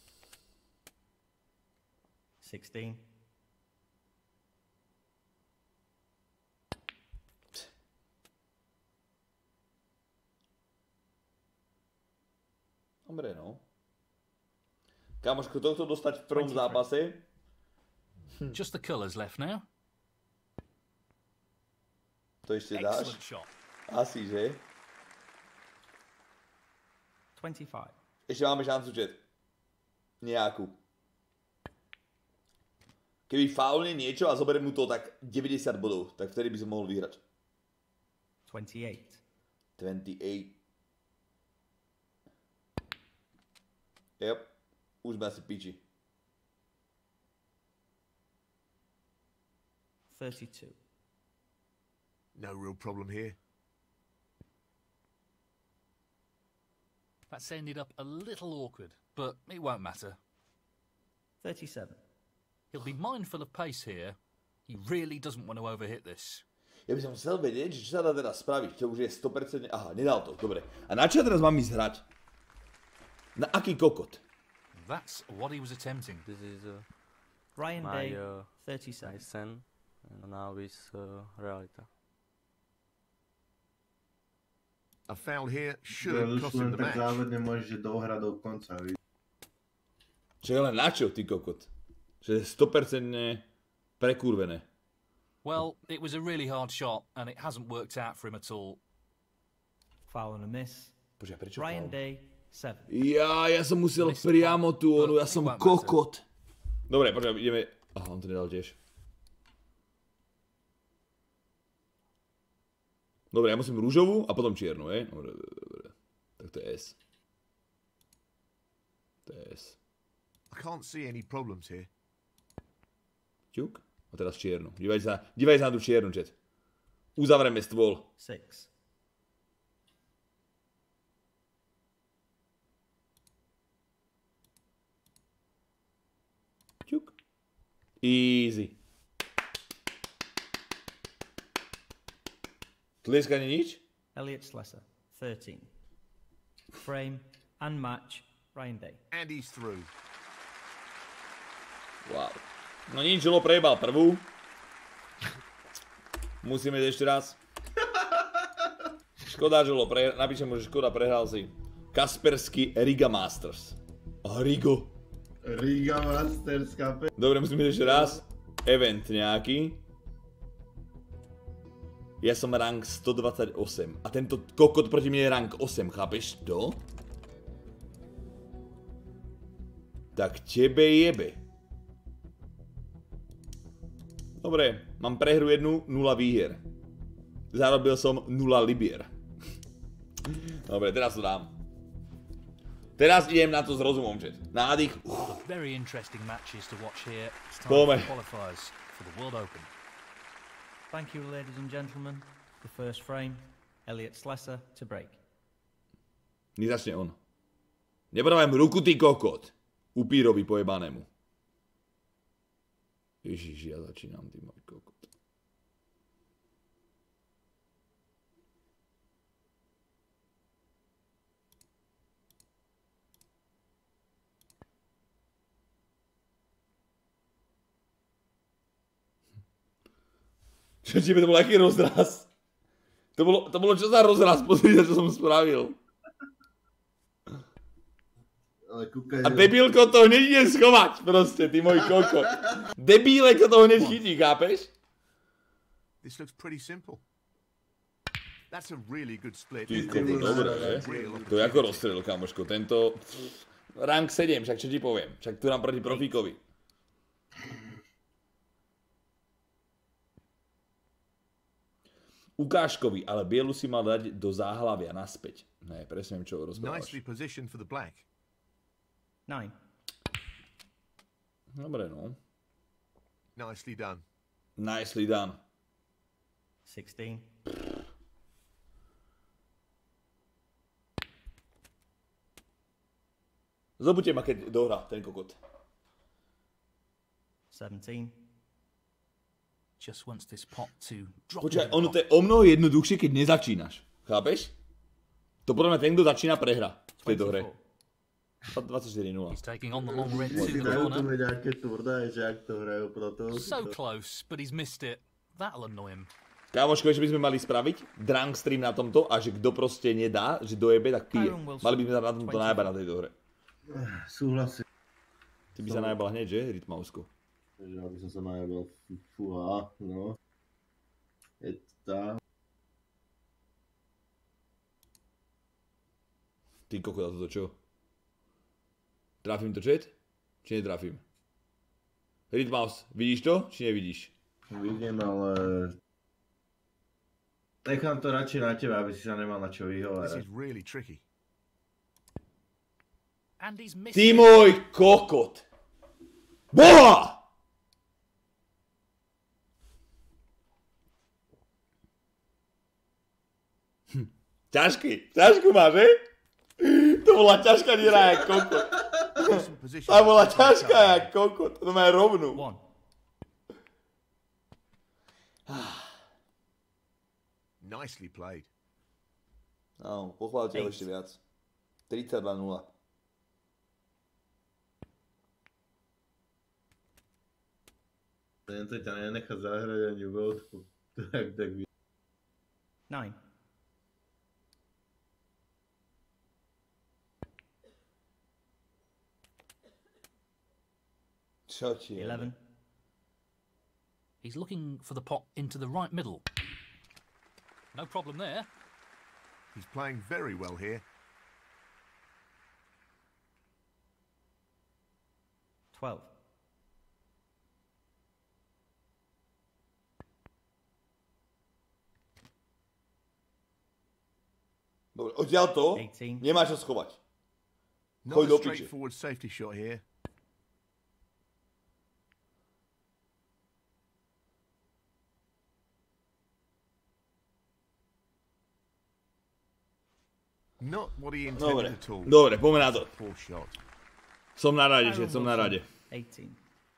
Sixteen. Dobre, no. Kamoško, tohto dostať v prvom zápase. Just the colours left now. To ešte dáš? Excellent shot. Asi, že? Twenty-five. Ešte máme šancu, chat. Nejakú. Keby faulne niečo a zoberiem mu to tak deväťdesiat bodov, tak vtedy by som mohol vyhrať. Twenty-eight. dvadsaťosem. Yep. Už sme asi piči. Thirty-two. No real problem here. That's ended up a little awkward, but it won't matter. Thirty-seven. He'll be mindful of pace here. He really doesn't want to overhit this. Ja by som chcel vedieť, že čo sa dá teraz spraviť. To už je sto percent... Aha, nedal to, dobre. A na čo teraz mám ísť hrať? Na aký kokot? That's what he was attempting. This is uh, Ryan my, Day, uh, my thirty-seven. sen, and now is uh, realita. A foul here should have Už cost him len the tak match. závodne môžeš dohrať do konca, víš. Čo je len na čo, ty kokot? Že je sto percent prekurvené. Well, it was a really hard shot, and it hasn't worked out for him at all. Foul and a miss. Počkaj, prečo Ryan faul? Day, seven. Ja, ja som musel Missed priamo pot, tu, but onu, ja it som won't kokot. Dobre, počkaj, ideme... Aha, on to nedal tiež. Dobre, ja musím rúžovú a potom čiernu, hej? Dobre, dobre, dobre. Tak to je S. To je S. I can't see any problems here. Ťuk. A teraz čiernu. Dívajte sa, dívajte sa na tú čiernu, chat. Uzavrieme stôl. Six. Ťuk. Easy. Tlieskanie nič? Elliot Slesser, thirteen. Frame and match, Ryan Day. And he's through. Wow. No nič, Žilo prejebal prvú. Musíme ísť ešte raz. Škoda, Žilo, pre... napíšem mu, že škoda, prehral si. Kaspersky Riga Masters. Rigo. Riga Masters, kape. Dobre, musíme ísť ešte raz. Event nejaký. Ja som rank sto dvadsaťosem. A tento kokot proti mne je rank osem, chápeš to? Tak tebe jebe. Dobre, mám prehru jednu, nula výhier. Zarobil som nula libier. Dobre, teraz to dám. Teraz idem na to s rozumom, chat. Nádych. Very interesting matches to watch here. It's time Pome. for qualifiers for the World Open. Thank you, ladies and gentlemen. The first frame, Elliot Slesser to break. Nezačne on. Nepodávaj mu ruku, ty kokot. Upírovi pojebanému. Ježiš, ja začínam, ty môj kokot. Čo tebe, to bol aký rozraz? To bolo, to bolo čo za rozraz? Pozri sa, čo som spravil. Ale kúkaj... A debilko to hneď ide schovať, proste, ty môj kokot. Debíleko to hneď chytí, chápeš? This looks pretty simple. That's a really good split. Ty kokot, dobre, ne? To je ako rozstrel, kamoško. Tento... Rank sedem, však čo ti poviem. Však tu nám proti profíkovi. Ukážkovi, ale bielu si mal dať do záhlavia naspäť. Ne, presne viem, čo rozprávaš. Nicely positioned for the black. Nine. Dobre, no. Nicely done. Nicely done. Sixteen. Zobuďte ma, keď dohrá ten kokot. Seventeen. Just wants this pot to drop. Počkaj, ono to je o mnoho jednoduchšie, keď nezačínaš. Chápeš? To podľa mňa ten, kto začína, prehra v tejto hre. dvadsaťštyri nula. He's taking on the long red to Si the dajú corner. tu nejaké turdé, že ak to hrajú proto... So close, but he's missed it. That'll annoy him. Kámoško, ešte by sme mali spraviť drunk stream na tomto a že kto proste nedá, že dojebe, tak pije. Mali by sme sa na tomto najebať na tejto hre. Súhlasím. Ty by sa najebal hneď, že? Rytmausko. Takže aby som sa najebal, fúha, no. Je to tá. Ty kokot, a toto čo? Trafím to chat? Či netrafím? Rytmaus, vidíš to? Či nevidíš? Vidím, ale... Nechám to radšej na teba, aby si sa nemal na čo This vyhovárať. is really tricky. And he's missed Ty it. môj kokot! Boha! Hm. Ťažký, ťažkú máš, že? To bola ťažká diera jak kokot. Decent position. Tá bola ťažká jak kokot, to má rovnú. One. Nicely played. Áno, pochváľte ho ešte viac. tridsaťdva nula. Tento ťa nenechá zahrať ani v outku. Tak, tak vy... Nine. Čo ti je? Eleven. He's looking for the pot into the right middle. No problem there. He's playing very well here. Twelve. Dobre, odtiaľ to nemáš čo schovať. Choď do piče. Straightforward safety shot here. Not what he intended at all. Dobre, poďme na to. Som na rade, že som na rade. eighteen.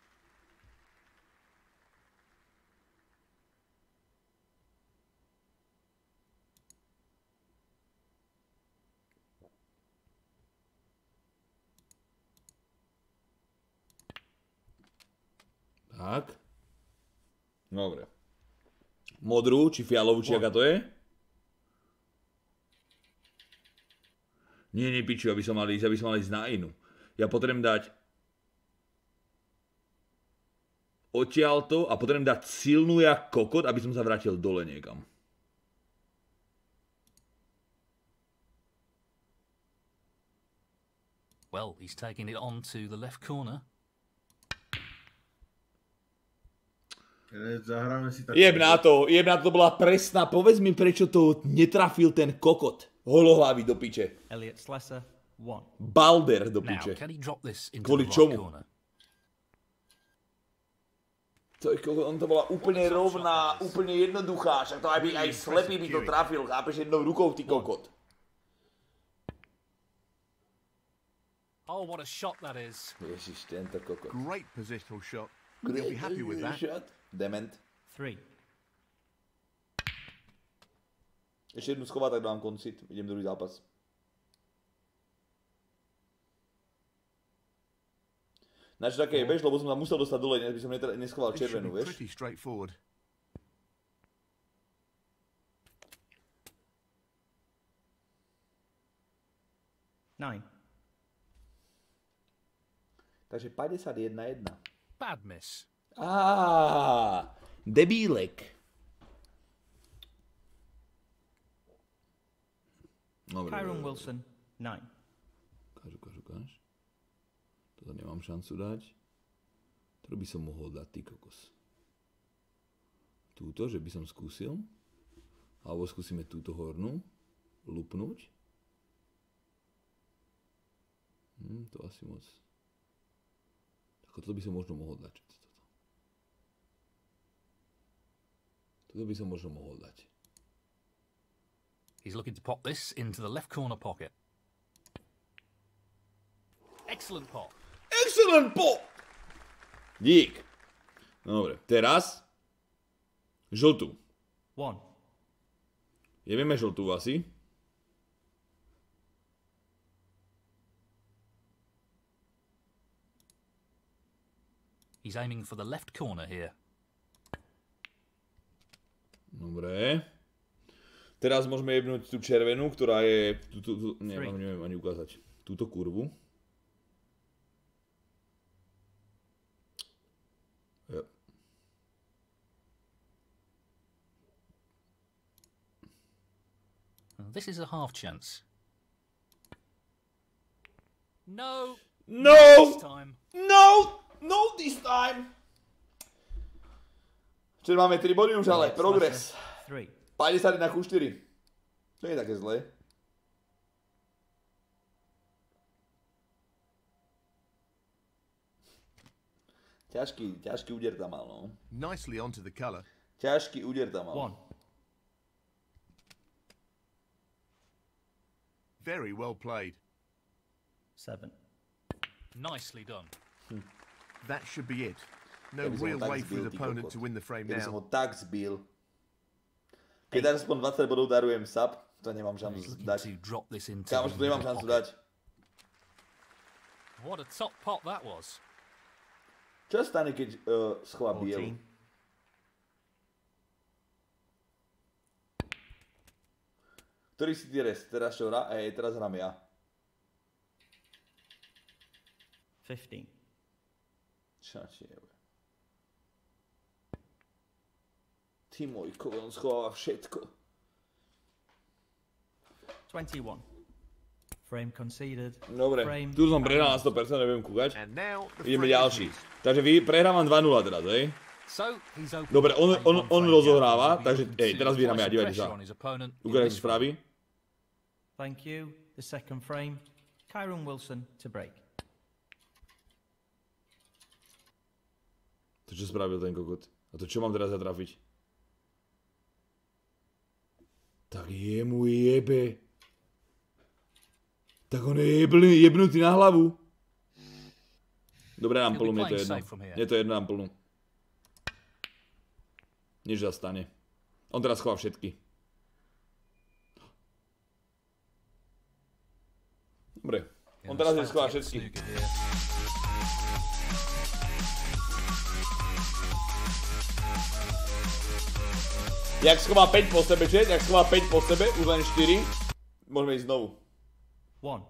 Tak. Dobre. Modrú, či fialovú, či aká to je? Nie, nie, piču, aby som mal ísť, aby som mal ísť na inú. Ja potrebujem dať odtiaľto a potrebujem dať silnú jak kokot, aby som sa vrátil dole niekam. Well, he's taking it on to the left corner. Jeb na to, jeb na to, to bola presná. Povedz mi, prečo to netrafil ten kokot. Holohlavý do piče. Elliot Slesser, one. Balder do piče. Now, can he drop this into Kvôli the čomu? right corner? To, on to bola úplne rovná, úplne jednoduchá. Však to aj, by, aj slepý by to trafil, chápeš, jednou rukou, ty kokot. Oh, what a shot that is. Ježiš, tento kokot. Great positional shot. You'll be happy with that. Shot. Dement. Three. Ešte jednu schová, tak dám koncit. Idem druhý zápas. Načo také je bež, lebo som sa musel dostať dole, než by som neschoval červenú, vieš? Pretty straightforward. Nine. Takže päťdesiatjeden jedna. Bad miss. Á, debílek. Kyron Wilson, nine. Ukáž, ukáž, ukáž. Toto nemám šancu dať. To by som mohol dať, ty kokos. Túto, že by som skúsil. Alebo skúsime túto hornú. Lupnúť. Hm, to asi moc. Tak toto by som možno mohol dať. Toto. toto by som možno mohol dať. He's looking to pop this into the left corner pocket. Excellent pop. Excellent pop! Dík. Dobre, teraz žltú. One. Jebeme žltú asi. He's aiming for the left corner here. Dobre. Teraz môžeme jebnúť tú červenú, ktorá je... Tú, tú, tú, neviem, neviem ani ukázať. Túto kurvu. Yep. This is a half chance. No. No! This time. No! No this time! Čiže máme tri body už, ale progres. päťdesiatjeden ku štyri. To nie je také zlé. Ťažký, ťažký úder tam mal, no. Nicely onto the color. Ťažký úder tam mal. One. Very well played. Seven. Nicely done. Hm. That should be it. No real way for his opponent to win the frame now. Keby som ho tak zbil. Keď aspoň dvadsať bodov darujem sub, to nemám šancu dať. Kámoš, to nemám šancu dať. What a top pot that was. Čo sa stane, keď uh, schová bielu? Ktorý si ty res? Teraz čo hrá? Ej, teraz hrám ja. Fifteen. Čo ti jebe? Ty môj kove, on schováva všetko. twenty-one. Frame conceded. Dobre, Frame tu som prehral na sto percent, neviem kúkať. Ideme ďalší. Takže vy prehrávam dva nula teraz, hej? Dobre, on, on, on rozohráva, takže ej, teraz vyhráme ja, dívajte sa. Ukážem si správy. Thank you. The second frame. Kyron Wilson to break. To čo spravil ten kokot? A to čo mám teraz zatrafiť? Tak jemu jebe. Tak on je jebný, jebnutý na hlavu. Dobre, nám plnú, mne to jedno. Mne to jedno, nám plnú. Nič sa stane. On teraz chová všetky. Dobre. On teraz je schová všetky. Jak schová päť po sebe, čet? Jak schová päť po sebe, už len štyri. Môžeme ísť znovu. One.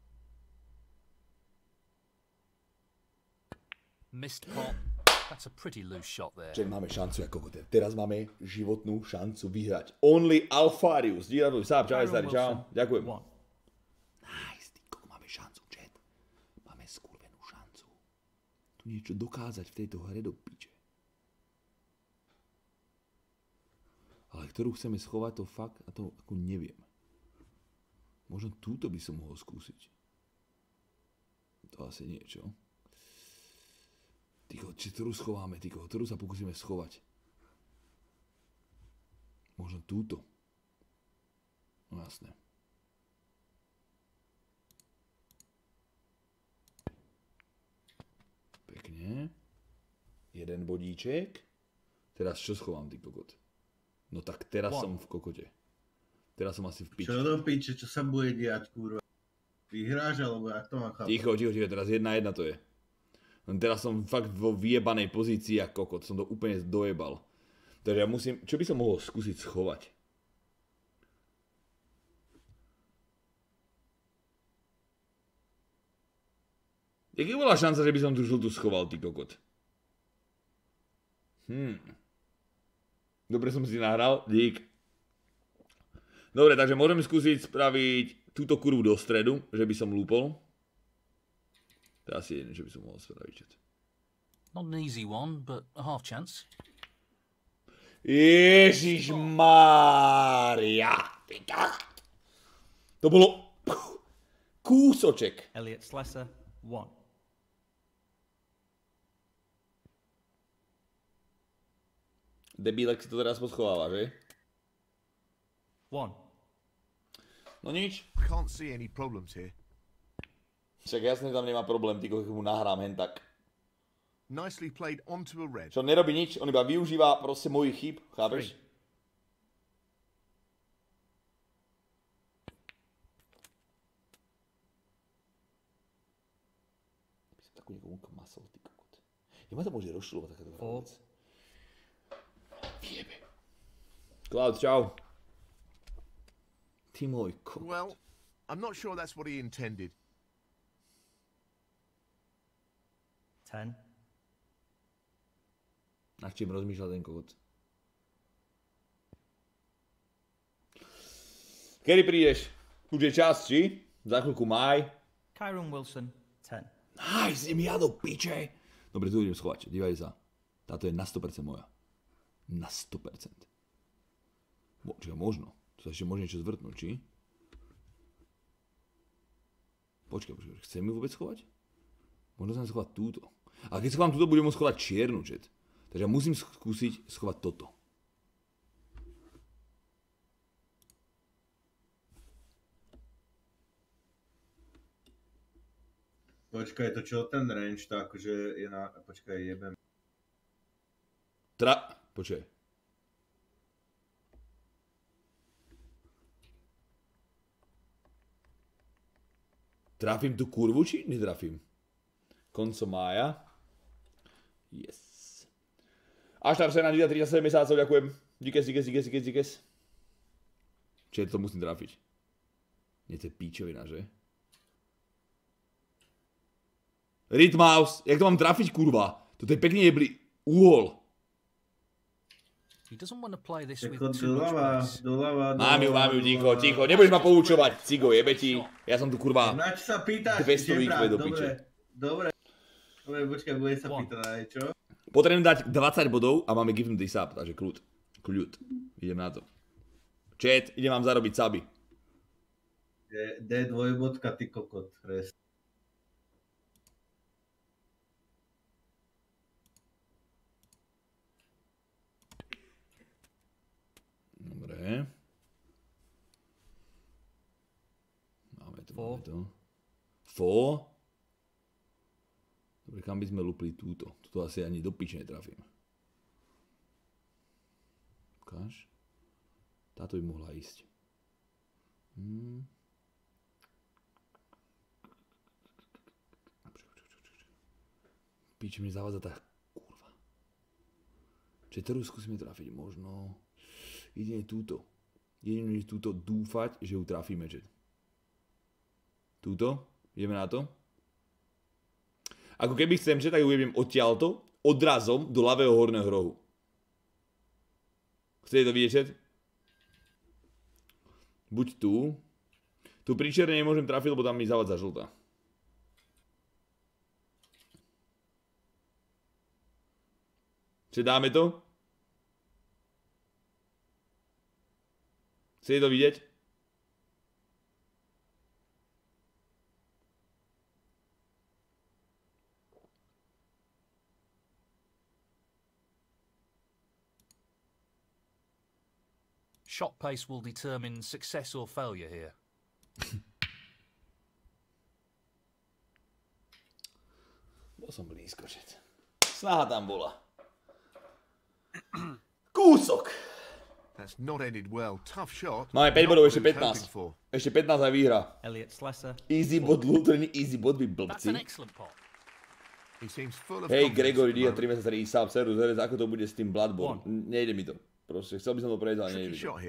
Missed pot. That's a pretty loose shot there. Že máme šancu ako kote. Teraz máme životnú šancu vyhrať. Only Alfarius. Díradový sáb, čau, starý, čau. Ďakujem. Nice, týko, máme šancu, Jet. Máme skurvenú šancu. Tu niečo dokázať v tejto hre do piče. Ale ktorú chceme schovať, to fakt, a to ako neviem. Možno túto by som mohol skúsiť. To asi niečo. Tyko, či ktorú schováme, tyko, ktorú sa pokúsime schovať. Možno túto. No jasné. Pekne. Jeden bodíček. Teraz čo schovám, ty kokot? No tak teraz wow. Som v kokote. Teraz som asi v piči. Čo do piče, čo sa bude diať, kurva? Vyhráš, alebo jak to mám chápať? Ticho, ticho, ticho, teraz jedna jedna to je. Len teraz som fakt vo vyjebanej pozícii jak kokot, som to úplne dojebal. Takže ja musím, čo by som mohol skúsiť schovať? Jaký bola šanca, že by som tú žltú schoval, ty kokot? Hm. Dobre som si nahral, dík. Dobre, takže môžeme skúsiť spraviť túto kurvu do stredu, že by som lúpol. To je asi jedno, že by som mohol spraviť. Not an easy one, but a half chance. Ježišmária. To bolo kúsoček. Elliot Slesser, one. Debílek si to teraz poschováva, že? One. No nič. Can't see any problems here. Však jasne tam nemá problém, ty koľko mu nahrám hen tak. Nicely played onto a red. Čo on nerobí nič, on iba využíva proste mojich chýb, chápeš? By som takú niekomu masol, ty kokot. Ja ma to môže rozšľovať takáto vec. Viebe. Cloud, čau. Ty môj kokot. Well, I'm not sure that's what he intended. Ten. Nad čím rozmýšľa ten kokot? Kedy prídeš? Už je čas, či? Za chvíľku maj. Kyron Wilson, ten. Nice, idem ja do piče. Dobre, tu idem schovať, dívaj sa. Táto je na sto percent moja. Na sto percent. Mo, čiže možno. Tu sa ešte môže niečo zvrtnúť, či? Počkaj, počkaj, chcem ju vôbec schovať? Možno sa schovať túto. A keď schovám túto, budem môcť schovať čiernu, čet. Takže ja musím skúsiť schovať toto. Počkaj, to čo ten range, to akože je na... Počkaj, jebem. Tra... Počkaj. Trafím tú kurvu, či netrafím? Konco mája. Yes. Až tam sa na tridsaťsedem mesiacov, ďakujem. Díkes, díkes, díkes, díkes, díkes. Čiže to musím trafiť. Nie, to je píčovina, že? Rytmaus, jak to mám trafiť, kurva? Toto je pekný jeblý úhol. He doesn't want to play this with Tako too much doľava, pace. doľava, Mám ju, doľava, mám ju, ticho, doľava. ticho. Nebudeš ma poučovať, cigo, jebe ti. Ja som tu, kurva, Na čo sa pýtaš? dvesto Žebra? výkve do Dobre, piče. dobre. Dobre, počkaj, bude sa pýtať na niečo. Potrebujem dať dvadsať bodov a máme giftnutý sub, takže kľud. Kľud. Idem na to. Chat, idem vám zarobiť suby. D dvojbodka, ty kokot. Res. Dobre. Máme to, máme to. Fo. Dobre, kam by sme lupli túto? Tuto asi ani do piče netrafím. Ukáž. Táto by mohla ísť. Hmm. Piči mi zavádza tá kurva. Čiže ktorú skúsime trafiť? Možno jedine túto. Jedine túto dúfať, že ju trafíme. Že... Túto? Ideme na to? Ako keby chcem, že tak ju idem odtiaľto, odrazom do ľavého horného rohu. Chcete to vidieť? Buď tu. Tu pri černe nemôžem trafiť, lebo tam mi zavádza žltá. Čiže dáme to? Chcete to vidieť? Shot pace will determine success or failure here. Bol som blízko, že... Snaha tam bola. Kúsok! That's not ended well. Tough shot. Máme päť bodov, ešte pätnásť. Ešte pätnásť aj výhra. Elliot Slesser. Easy bod, Lutheran, easy bod, vy blbci. Hej, Gregory, Dia, tri mesiace, Isab, Serus, Herez, ako to bude s tým Bloodborne? Nejde mi to. Proste, chcel by som to prejsť, ale nejde mi to.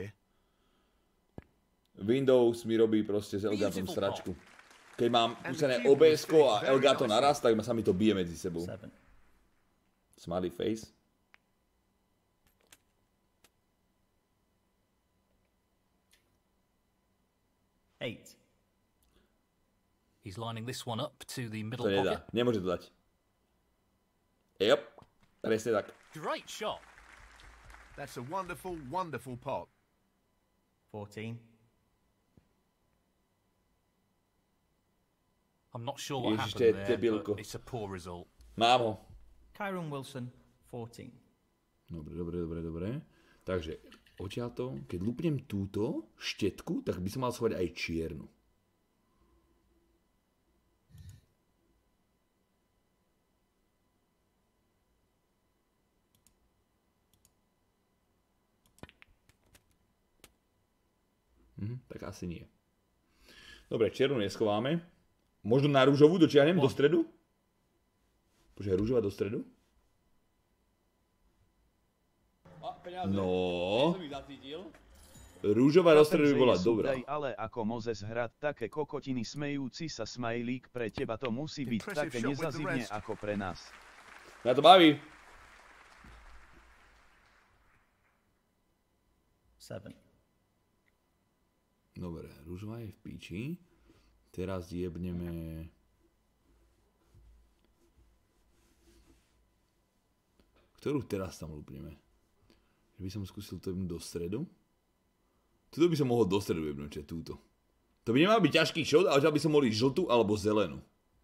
Windows mi robí proste s Elgatom sračku. Keď mám púsené ó bé esko a Elgato naraz, tak sa mi to bije medzi sebou. Smiley face. Eight. He's lining this one up to the middle to nedá. pocket. Nemôže to dať. Jop. Presne tak. Great shot. That's a wonderful, wonderful pot. fourteen. I'm not sure what Ježiš, happened there, debilko. but it's a poor result. Mám ho. Kyron Wilson, fourteen. Dobre, dobre, dobre, dobre. Takže, odtiaľto, keď lupnem túto štetku, tak by som mal schovať aj čiernu. Mhm, tak asi nie. Dobre, čiernu neschováme. Možno na rúžovú dočiahnem do stredu? Počkaj, rúžová do stredu? No. Rúžová do stredu by bola dobrá. Ale ako Mozes hrať také kokotiny smejúci sa smajlík, pre teba to musí byť také nezazivne ako pre nás. Mňa to baví. Seven. Dobre, rúžová je v píči. Teraz jebneme... Ktorú teraz tam lupneme? Že by som skúsil to jebnúť do stredu? Tuto by som mohol do stredu jebnúť, že túto. To by nemal byť ťažký shot, ale by som mohol ísť žltú alebo zelenú.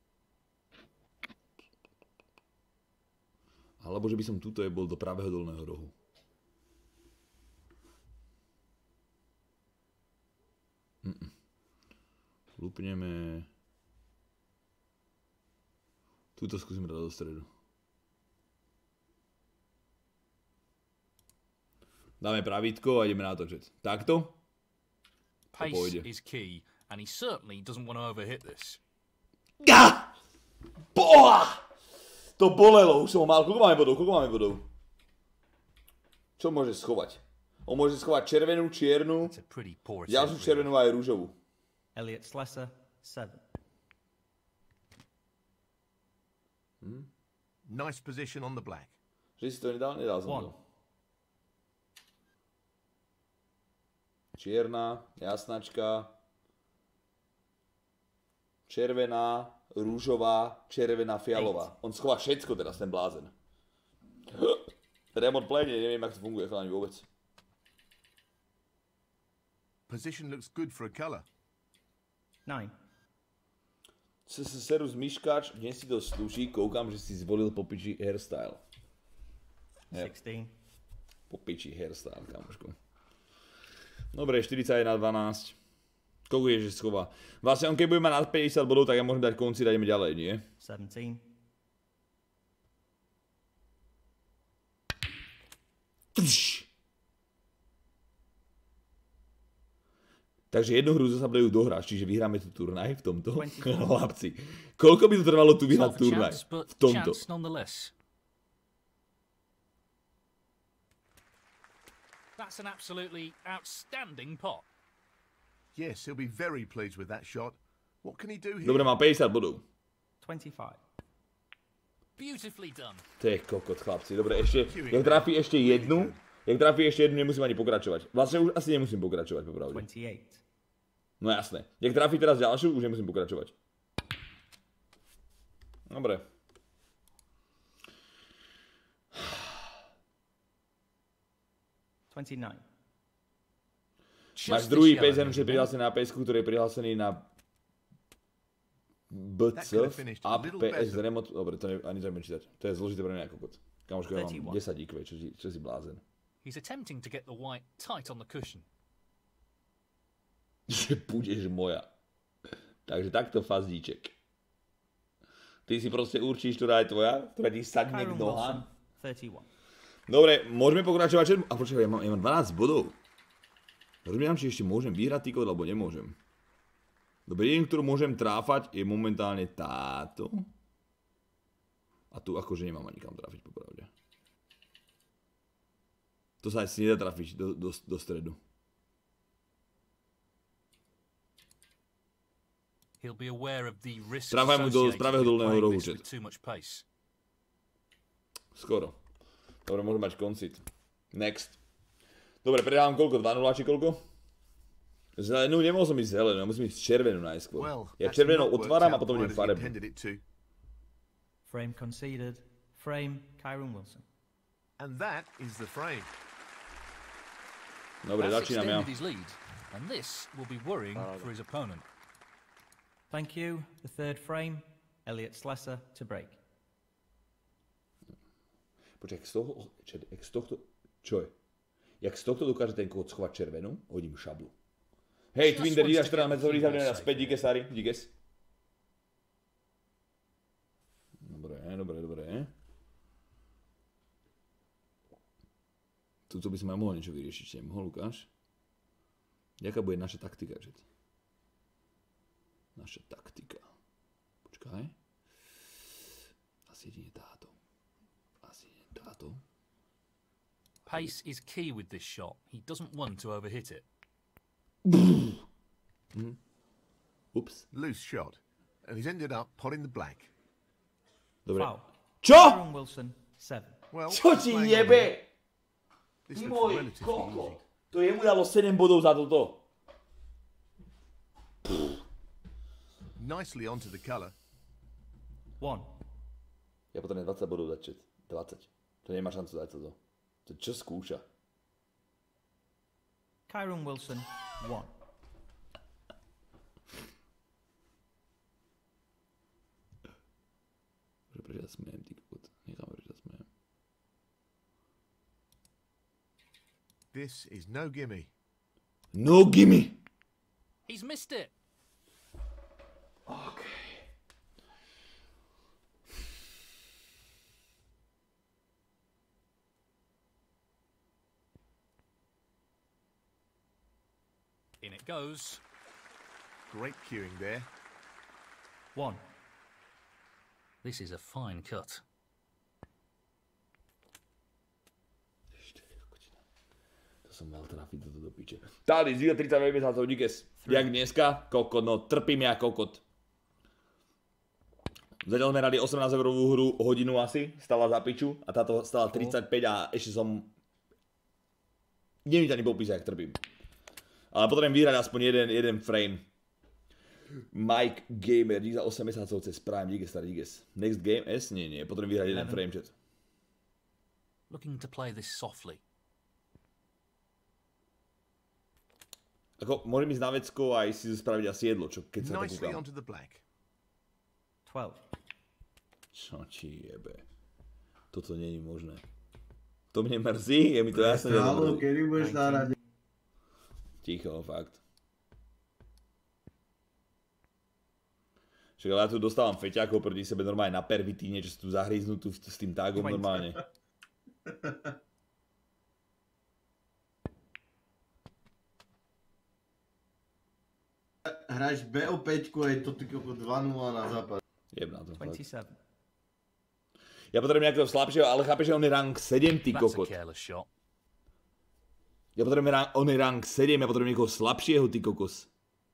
Alebo že by som túto jebol do pravého dolného rohu. Mm-mm. Lupneme... Túto skúsim dať do stredu. Dáme pravítko a ideme natočiť. Takto? Pace is key, and he certainly doesn't want to overhit this. Gá! Boha! To bolelo, už som ho mal. Koľko máme bodov? Koľko máme bodov? Čo môže schovať? On môže schovať červenú, čiernu, ďalšiu červenú a aj rúžovú. Elliot Slesser, seven. Hmm? Nice position on the black. Že si to nedal? Nedal som to. Čierna, jasnačka, červená, rúžová, červená, fialová. On schová všetko teraz, ten blázen. Remote play, neviem, jak to funguje, chalani, vôbec. Position looks good for a color. Nine. Serus Myškač, dnes si to slúži, koukám, že si zvolil po piči hairstyle. Sixteen. Po piči hairstyle, kamoško. Dobre, štyridsaťjeden na dvanásť. Koľko je, že schová? Vlastne on keď bude mať nad päťdesiat bodov, tak ja môžem dať konci, dajme ďalej, nie? Seventeen. Takže jednu hru sa budú dohrať, čiže vyhráme tu turnaj v tomto. Chlapci, koľko by to trvalo tu vyhrať turnaj v tomto? That's an absolutely outstanding pot. Yes, he'll be very pleased with that shot. What can he do here? Dobre, má päťdesiat bodov. Twenty-five. Beautifully done. To je kokot, chlapci. Dobre, ešte, jak trafí ešte jednu, jak trafí ešte jednu, nemusím ani pokračovať. Vlastne už asi nemusím pokračovať, popravde. Twenty-eight. No jasné. Jak trafí teraz ďalšiu, už nemusím pokračovať. Dobre. Twenty-nine. Máš druhý pé es en, že je prihlásený na pé esku, ktorý je prihlásený na bé cé Up pé es Remote. Dobre, to ne, ani nebudem čítať. To je zložité pre mňa ako kot. Kamoško, ja mám desať í kvé, čo, čo si blázen. He's attempting to get the white tight on the cushion. Že budeš moja. Takže takto fazdíček. Ty si proste určíš, ktorá je tvoja, ktorá ti sadne k nohám. Dobre, môžeme pokračovať. A počkaj, ja mám, ja mám dvanásť bodov. Rozumiem, či ešte môžem vyhrať týko, alebo nemôžem. Dobre, jedin, ktorú môžem tráfať, je momentálne táto. A tu akože nemám ani kam trafiť, popravde. To sa asi nedá trafiť do, do, do stredu. Trafaj mu do pravého dolného rohu, čet. Skoro. Dobre, môžem mať koncit. Next. Dobre, predávam koľko? dva nula či koľko? Zelenú, nemohol som ísť zelenú, ja musím ísť červenú najskôr. Ja červenú otváram a potom idem farebnú. Frame conceded. Frame, Kyron Wilson. And that is the frame. Dobre, začínam ja. And this will be worrying for his opponent. Thank you. The third frame, Elliot Slesser to break. Počkaj, jak z toho, jak z tohto, čo je? Jak z tohto dokáže ten kód schovať červenú, hodím šablu. Hej, Twinder, dídaš štrnásť metrov, dídaš na späť, díkes, Ari, díkes. Dobre, dobre, dobre. Tuto by som aj mohol niečo vyriešiť, nemohol, Lukáš? Jaká bude naša taktika, že? Naša taktika. Počkaj. Asi jedine táto. Asi jedine táto. Pace is key with this shot. He doesn't want to overhit it. mm. Oops. Loose shot. And he's ended up potting the black. Dobre. Foul. Čo? Wilson, seven. Well, čo ti jebe? Ty môj kokot. To jemu dalo sedem bodov za toto. Nicely onto the colour. One. Ja potrebujem dvadsať bodov dať, čet. dvadsať. To nemá šancu dať toto. To čo skúša? Kyron Wilson, one. Prečo ja smiem, ty kokot. Nechám, prečo ja smiem. This is no gimme. No gimme! He's missed it. Okay. In it goes. Great cueing there. One. This is a fine cut. Som mal trafiť toto do piče. Táli, zíde tridsaťdeväť mesiacov, díkes. Jak dneska? Kokot, no trpím ja kokot. Zatiaľ sme hrali osemnásť eurovú hru, hodinu asi, stala za piču. A táto stala tridsaťpäť a ešte som... Neviem ani popísať, jak trpím. Ale potrebujem vyhrať aspoň jeden, jeden frame. Mike Gamer, dík za osem mesiacov cez Prime, díkes, starý díkes. Next game S? Nie, nie, potrebujem vyhrať jeden frame, chat. Looking to play this softly. Ako, môžem ísť na vecko a ísť si spraviť asi jedlo, čo keď sa to kúkam. twelve. Čo ti jebe? Toto nie je možné. To mne mrzí, je mi to jasné, že to mrzí. Kedy budeš na rade? Ticho, fakt. Však ale ja tu dostávam feťákov proti sebe normálne na pervitíne, že si tu zahryznú tu s tým tágom normálne. Hráš bé o päť a je to tylko dva nula na západ. Jeb na to, fakt. twenty-seven. Ja potrebujem nejakého slabšieho, ale chápeš, že on je rank sedem, ty kokot. Ja potrebujem, rank, on je rank sedem, ja potrebujem niekoho slabšieho, ty kokos.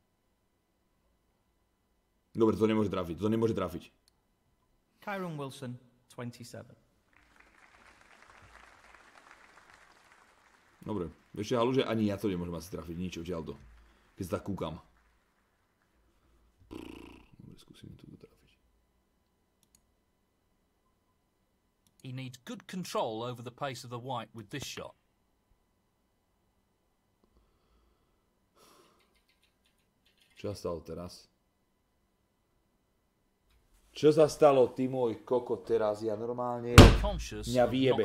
Dobre, to nemôže trafiť, to nemôže trafiť. Kyron Wilson, twenty-seven. Dobre, ešte halu, že ani ja to nemôžem asi trafiť, nič odtiaľto. Keď sa tak kúkam. Dobre, skúsim tu trafiť. He needs good control over the pace of the white with this shot. Čo sa stalo teraz? Čo sa stalo, ty môj kokot teraz? Ja normálne... Mňa vyjebe.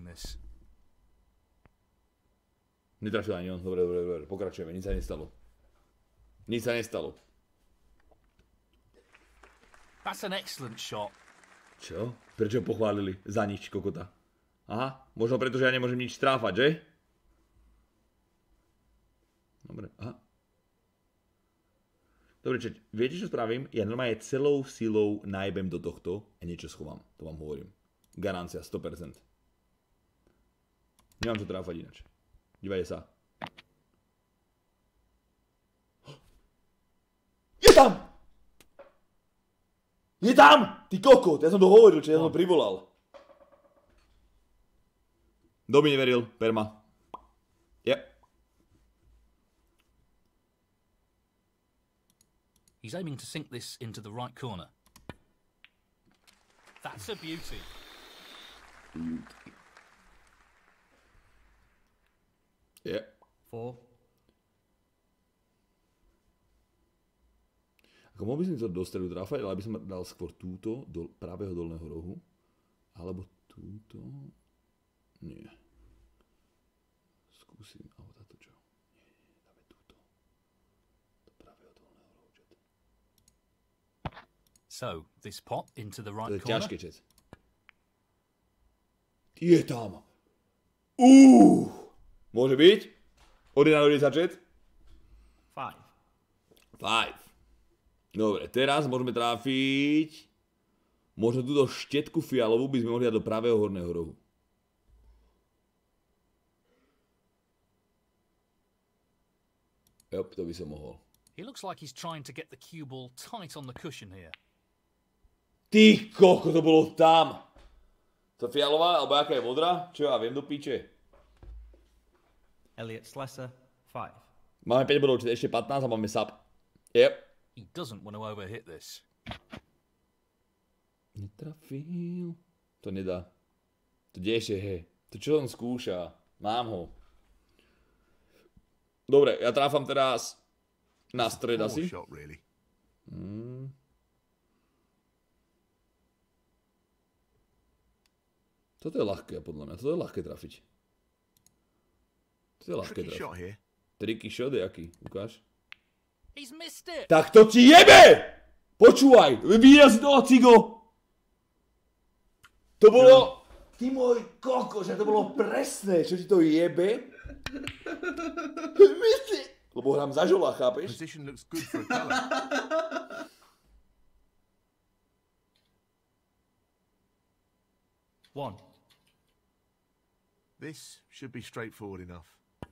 Netrafil ani on. Dobre, dobre, dobre. Pokračujeme. Nič sa nestalo. Nič sa nestalo. That's an excellent shot. Čo? Prečo pochválili? Za nič, kokota. Aha, možno preto, že ja nemôžem nič stráfať, že? Dobre, aha. Dobre, čo, viete, čo spravím? Ja normálne celou silou najbem do tohto a niečo schovám. To vám hovorím. Garancia, sto percent. Nemám čo tráfať inač. Dívajte sa. Je tam! Je tam! Ty kokot, ja som to hovoril, čo ja som to privolal. Kto mi neveril? Perma. Yep. He's aiming to sink this into the right corner. That's a beauty. Beauty. Yep. Four. Ako mohol by som to do stredu trafať, ale by som dal skôr túto do pravého dolného rohu. Alebo túto. Nie. Skúsim, alebo táto čo? Nie, nie, dáme túto. Do pravého dolného rohu, čet. So, this pot into the right corner. To je corner. ťažké, čet. Je tam. Uuu. Môže byť? Od jedna do desať, čet? Five. Five. Dobre, teraz môžeme tráfiť... Možno túto štetku fialovú by sme mohli dať do pravého horného rohu. Jop, to by som mohol. He looks like he's trying to get the cue ball tight on the cushion here. Ty koko, to bolo tam. To fialová, alebo aká je modrá? Čo ja viem do piče. Elliot Slesser, five. Máme päť bodov, ešte pätnásť a máme sap. Yep. He doesn't want to overhit this. Netrafil. To nedá. To deše, he. To čo on skúša? Mám ho. Dobre, ja tráfam teraz na stred asi. Hmm. Toto je ľahké, podľa mňa. Toto je ľahké trafiť. Toto je ľahké trafiť. Tricky shot je aký? Ukáž. He's missed it. Tak to ti jebe! Počúvaj, výraz toho cigo. To bolo... Ty môj koko, že to bolo presné, čo ti to jebe. Lebo hrám za žola, chápeš? Position looks good for a color. One. This should be straightforward enough.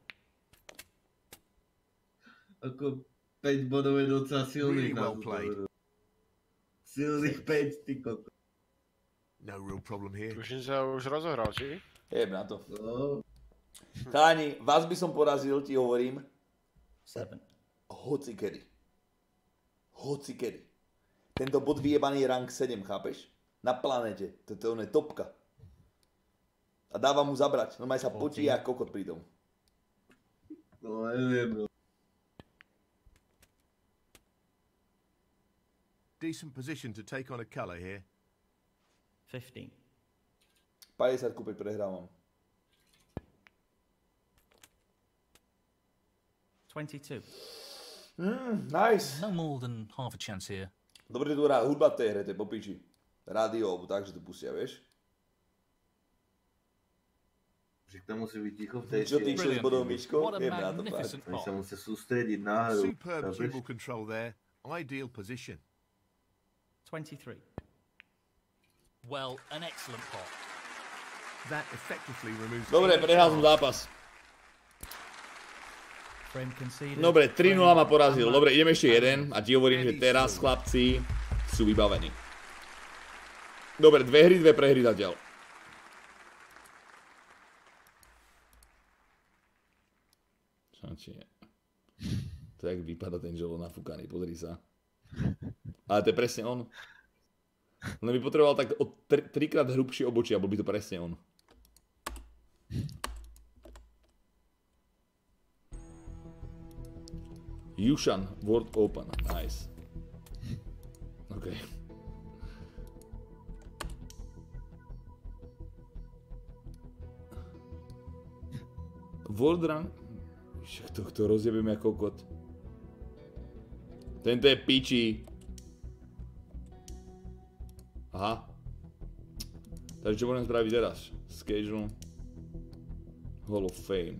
Ako päť bodov je docela silných. Really well played. Silných päť, ty koko. No real problem here. Už sa už rozohral, či? Jeb na to. No. Cháni, vás by som porazil, ti hovorím. Seven. Hoci kedy. Hoci kedy. Tento bod vyjebaný je rank sedem, chápeš? Na planete. Toto je topka. A dáva mu zabrať. No maj sa potí a kokot pri tom. No neviem, no. Decent position to take on a colour here. fifteen. päťdesiat ku päť prehrávam. twenty-two. Mm, nice. No more than half a chance here. Dobre, že tu hrá hudba v tej hre, to je po piči. Rádio, alebo tak, že to pustia, vieš? Že to musí byť ticho v tej Čo ty išli s bodou myškou? Ideme na to páť. Oni sa musia sústrediť na hru. Superb jiggle control there. Ideal position. twenty-three. Well, an excellent pot. That effectively removes... Dobre, prehral som zápas. Frame conceded. Dobre, tri nula ma porazil. Dobre, ideme ešte jeden a ti hovorím, že teraz chlapci sú vybavení. Dobre, dve hry, dve prehry zatiaľ. Čo je? To jak vypadá ten žolo nafúkaný, pozri sa. Ale to je presne on. Len by potreboval tak o tri, trikrát hrubšie obočia, bol by to presne on. Yushan, World Open, nice. OK. World Run... Však tohto rozjebím ako kokot. Tento je piči. Aha. Takže čo budem spraviť teraz? Schedule. Hall of Fame.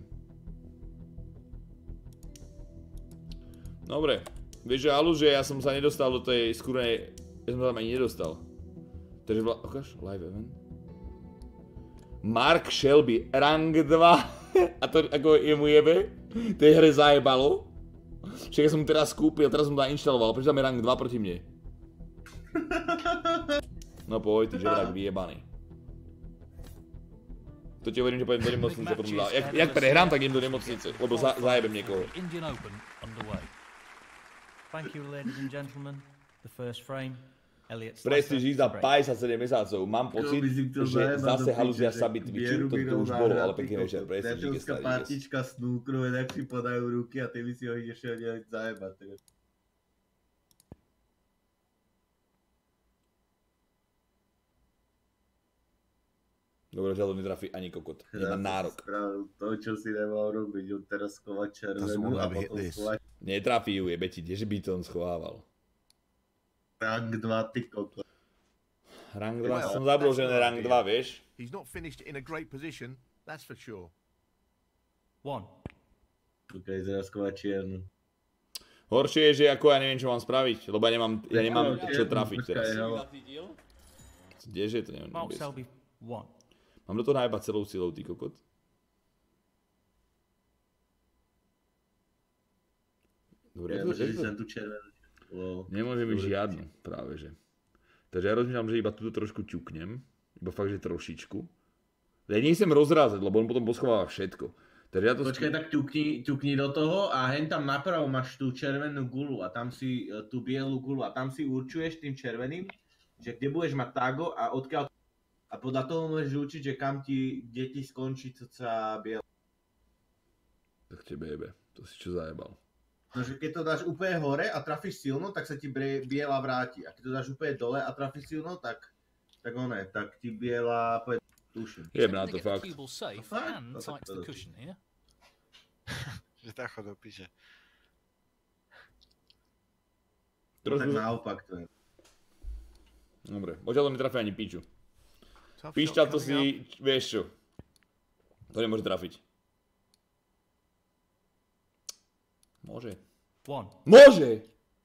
Dobre. Vieš, že halu, že ja som sa nedostal do tej skúrenej... Ja som sa tam ani nedostal. Takže vla... Ukáž? Live event. Mark Shelby, rang dva. A to ako jemu jebe? Tej hre zajebalo. Však ja som mu teraz kúpil, teraz som to inštaloval, prečo tam je rang dva proti mne? No poď, ty žebrák vyjebaný. To ti hovorím, že pôjdem do nemocnice potom dá. Jak, jak prehrám, tak idem do nemocnice, lebo za, zajebem niekoho. Thank you, ladies and gentlemen. The first frame. Prestíž ísť za päťdesiatsedem mesiacov. Mám pocit, že zase halúzia sa byť Twitchu, to, to už bolo, ale pekný večer. Prestíž, díky starý. Partička snúkru, tak si podajú ruky a ty by si ho ideš oddeliť zajebať. Dobre, že to netrafí ani kokot. Nemá nárok. To, čo si nemal robiť, on teraz schovať červenú a potom schovať. Netrafí ju, jebe ti, kdeže by to on schovával. Rang dva, ty kokot. Rang dva, som zabudol, že je rang dva, vieš? He's not finished in a great position, that's for sure. One. Ok, teraz schovať čiernu. Horšie je, že ako ja neviem, čo mám spraviť, lebo ja nemám, ja nemám čo trafiť teraz. Kdeže to neviem. Mám do toho najebať celou silou, ty kokot. Dobre, ja to je to? Wow. Nemôže byť žiadnu, práve že. Takže ja rozmýšľam, že iba túto trošku ťuknem, iba fakt, že trošičku. Ja nechcem rozrázať, lebo on potom poschováva všetko. Ja to Počkaj, tak ťukni, ťukni do toho a hen tam napravo máš tú červenú gulu a tam si tú bielu gulu a tam si určuješ tým červeným, že kde budeš mať tago a odkiaľ a podľa toho môžeš určiť, že kam ti, kde ti skončí cca biela. Tak tebe jebe, to si čo zajebal. No, že keď to dáš úplne hore a trafíš silno, tak sa ti biela vráti. A keď to dáš úplne dole a trafíš silno, tak, tak one, tak ti biela povedať tuším. Jeb na to fakt. No fakt? To tak Že tak chodil píše. No tak naopak to je. Dobre, odtiaľ to netrafia ani piču. Píšťal to si, vieš čo. To nemôže trafiť. Môže. Môže!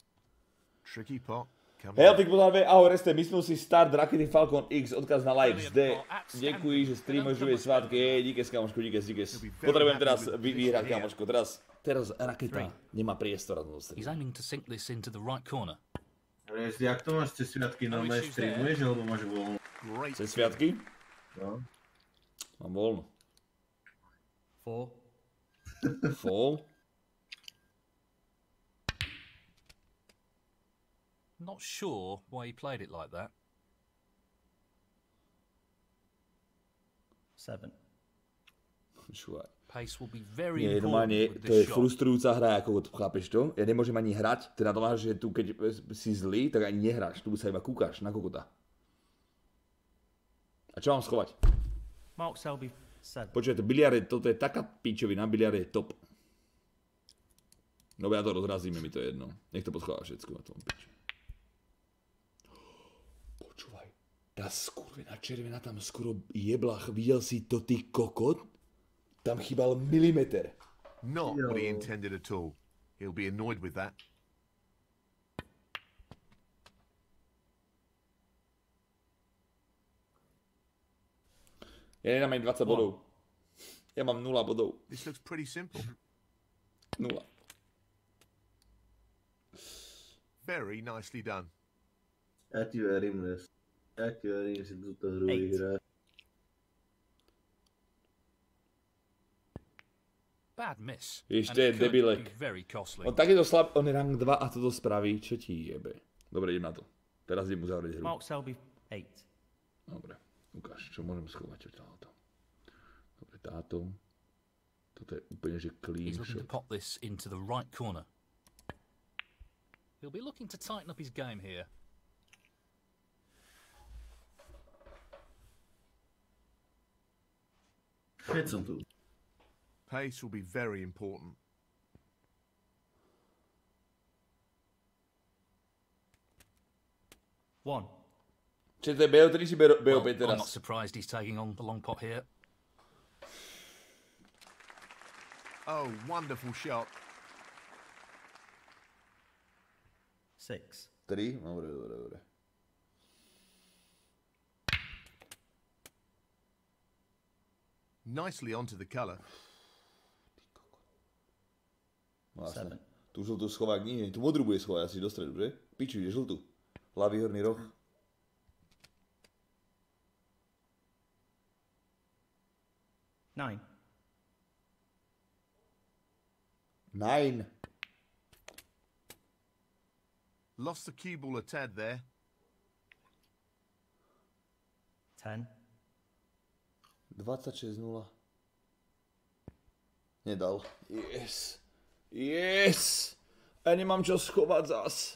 Helfik pozdravujem, ahoj Reste, myslel si start rakety Falcon X, odkaz na live zde. Děkuji, že streamuješ živej svátky, jej, díkes kamoško, díkes, díkes. Potrebujem teraz vyhrať kamoško, teraz, teraz raketa nemá priestor na to stream. Reste, jak to máš cez sviatky, normálne streamuješ, alebo máš voľno? Cez sviatky? No. Mám voľno. Four. Fall? Not sure why he played it like that. Seven. Pace will be very Nie, important normálne, with to je this shot. frustrujúca hra, ako chápeš to? Ja nemôžem ani hrať, teda to máš, že tu keď si zlý, tak ani nehráš, tu sa iba kúkaš na kokota. A čo mám schovať? Mark Selby said. Počujete, biliard je, toto je taká pičovina, biliard je top. No ja to rozrazíme, mi to je jedno. Nech to poschová všetko na tom piči. Počúvaj, tá skurvená červená tam skoro jeblach, videl si to ty kokot? Tam chýbal milimeter. Not what he intended at all. He'll be annoyed with that. Ja nedám aj dvadsať bodov. Ja mám nula bodov. This looks pretty simple. Nula. Very nicely done. Ja ti verím, Les. Ja ti verím, že si túto hru vyhrá. Bad miss. Ešte je debilek. On takéto slab, on je rank dva a toto spraví, čo ti jebe. Dobre, idem na to. Teraz idem uzavrieť hru. Mark Selby eight. Dobre, ukáž, čo môžem schovať od táto. Dobre, táto. Toto je úplne, že clean He's looking to shot. pop this into the right corner. He'll be looking to tighten up his game here. Keď som tu. Pace will be very important. One. Čiže to je B O tri či B O päť Well, I'm teraz? not surprised he's taking on the long pot here. Oh, wonderful shot. Six. tri? Dobre, dobre, dobre. Nicely onto the colour. Vlastne. Tu žltú schovák nie, tu modrú bude schovať asi do stredu, že? Piču, ide žltú. Ľavý horný roh. Nine. Nine. Lost the cue ball a tad there. Ten. dvadsaťšesť nula. Nedal. Yes. Yes. Ja nemám čo schovať zas.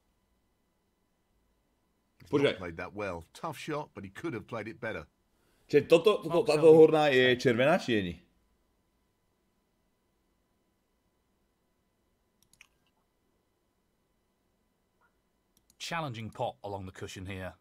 Not played that well. Tough shot, but he could have played it better. Čiže toto, toto, táto horná je červená, či nie? Challenging pot along the cushion here.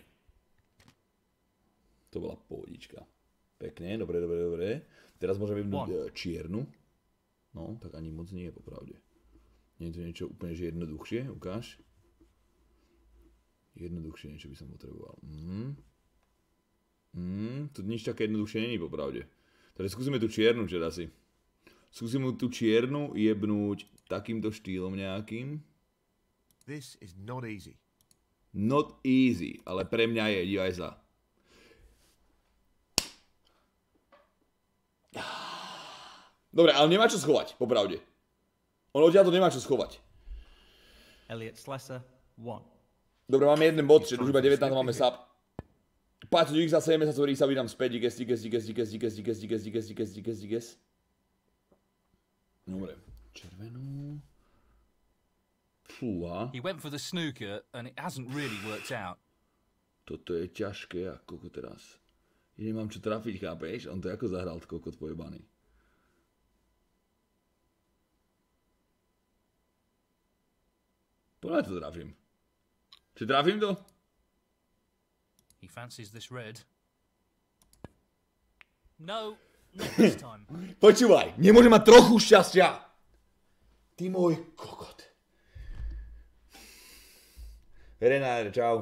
To bola pohodička. Pekne, dobre, dobre, dobre. Teraz môžeme vypnúť čiernu. No, tak ani moc nie, popravde. Nie je to niečo úplne že jednoduchšie, ukáž. Jednoduchšie niečo by som potreboval. Mm. Mm, tu nič také jednoduchšie není, popravde. Takže skúsime tú čiernu, čo asi. Skúsime tú čiernu jebnúť takýmto štýlom nejakým. This is not easy. Not easy, ale pre mňa je, dívaj sa. Dobre, ale nemá čo schovať, popravde. On odtiaľ to nemá čo schovať. Elliot Slesser, one. Dobre, máme jeden bod, čiže už iba devätnásť máme sap. Páť, dík za sedem sa tvorí, sa vydám späť, díkes, díkes, díkes, díkes, díkes, díkes, díkes, díkes, díkes, díkes, díkes. Dobre, červenú. Fúha. He went for the snooker and it hasn't really worked out. Toto je ťažké, ako teraz. Ja nemám čo trafiť, chápeš? On to ako zahral, kokot pojebaný. Poďme to trafím. Či trafím to? He fancies this red. No, not this time. Počúvaj, nemôže mať trochu šťastia. Ty môj kokot. Renár, čau.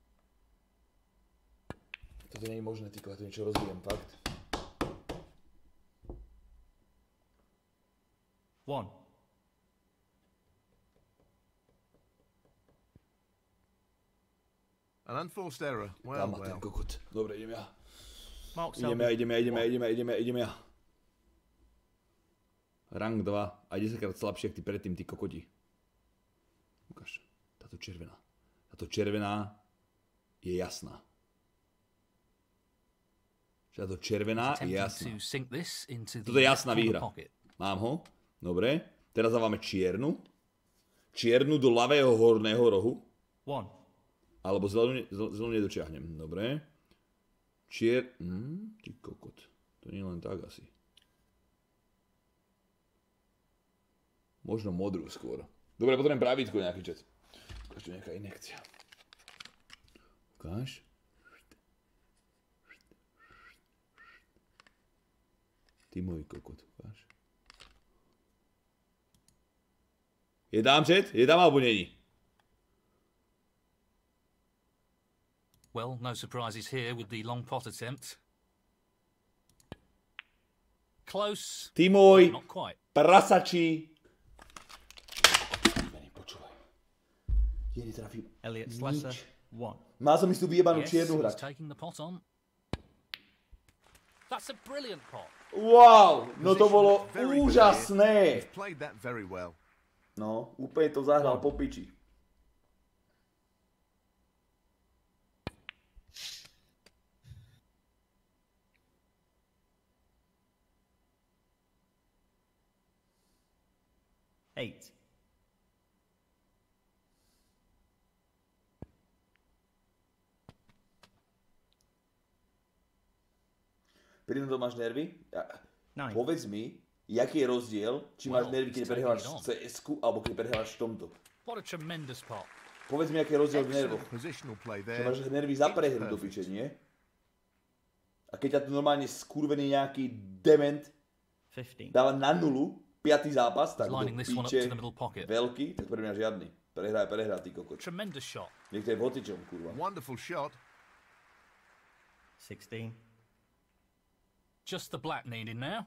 Toto nie je možné, ty kokot, to niečo rozbijem, fakt. One. An unforced error. Well, Tam má ten well. kokot. Dobre, idem ja. Mark Idem ja, idem ja, idem ja, idem ja, idem ja, idem ja. Rank dva. A desaťkrát slabšie, jak ty predtým, ty kokoti. Ukáž. Táto červená. Táto červená je jasná. Táto červená je jasná. To sink this into the Toto je jasná corner výhra. pocket. Mám ho. Dobre. Teraz dávame čiernu. Čiernu do ľavého horného rohu. One. Alebo zelenú, zelenú nedočiahnem. Dobre. Čier... Hm, ty kokot. To nie je len tak asi. Možno modrú skôr. Dobre, potrebujem pravítko nejaký čas. Ukáž tu nejaká inekcia. Ukáž. Ty môj kokot, ukáž. Je tam, chat? Je tam alebo není? Well, no surprises here with the long pot attempt. Close. Ty môj Not quite. prasačí. Počúvaj. Je netrafím Elliot Slesser, nič. one. Mal som istú vyjebanú Yes, čiernu he's hrať. taking the pot on. That's a brilliant pot. Wow, no to bolo Very good úžasné. here. He's played that very well. No, úplne to zahral po piči. Eight. Pri tom máš nervy? Ja, Nine. povedz mi, jaký je rozdiel, či máš Well, nervy, keď he's prehrávaš taking it on. cé esku, alebo keď prehrávaš v tomto. What a tremendous pot. Povedz mi, aký je rozdiel v nervoch. Excellent positional play Že there. máš nervy za prehru do piče, nie? A keď ťa tu normálne skurvený nejaký dement Fifteen. dáva na nulu, piatý zápas, tak do Lining this one up piče to the middle pocket. veľký, tak pre mňa žiadny. Prehrá, prehrá, ty kokot. Tremendous shot. Niekto je votičom, kurva. Wonderful shot. Sixteen. Just the black needed now.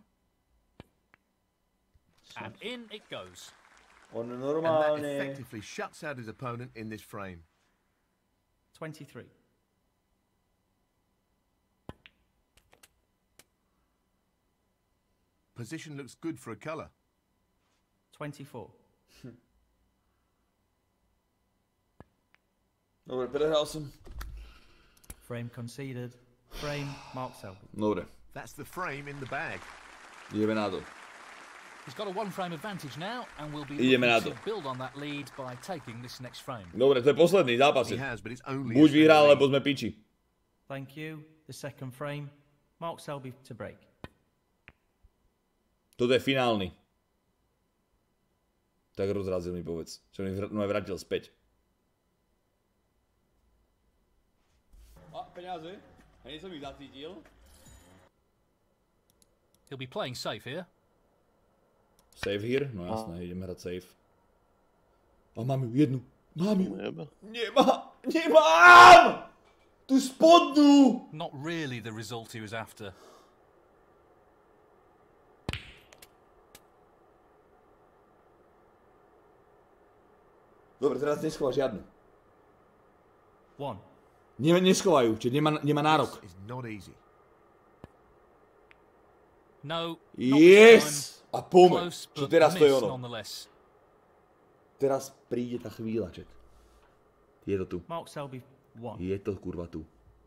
And in it goes. On And that normálne... effectively shuts out his opponent in this frame. Twenty-three. Position looks good for a colour. Twenty-four. Dobre, prehral som. Frame conceded. Frame, Mark Selby. Dobre, That's the frame in the bag. ideme na to. He's got a one frame advantage now and will be Ideme na looking to. to build on that lead by taking this next frame. Dobre, to je posledný zápas. He has, but it's only Buď a vyhral, straight alebo sme piči. Thank you. The second frame, Mark Selby to break. Toto je finálny. Tak rozrazil mi povedz. Čo mi vr- no aj vrátil späť. A peniaze? Hneď som ich zacítil. He'll be playing safe here. Save here? No jasné, ideme hrať safe. A mám ju jednu. Mám ju. Nemá, nemám! Tu spodnú! Not really the result he was after. Dobre, teraz neschová žiadnu. One. Nie, neschovajú, čiže nemá, nemá nárok. It's not easy. No, not Yes! this A time. poďme. Close, Čiže but teraz to je miss ono. nonetheless. Teraz príde tá chvíľa, čet. Je to tu. Mark Selby, one. Je to kurva tu.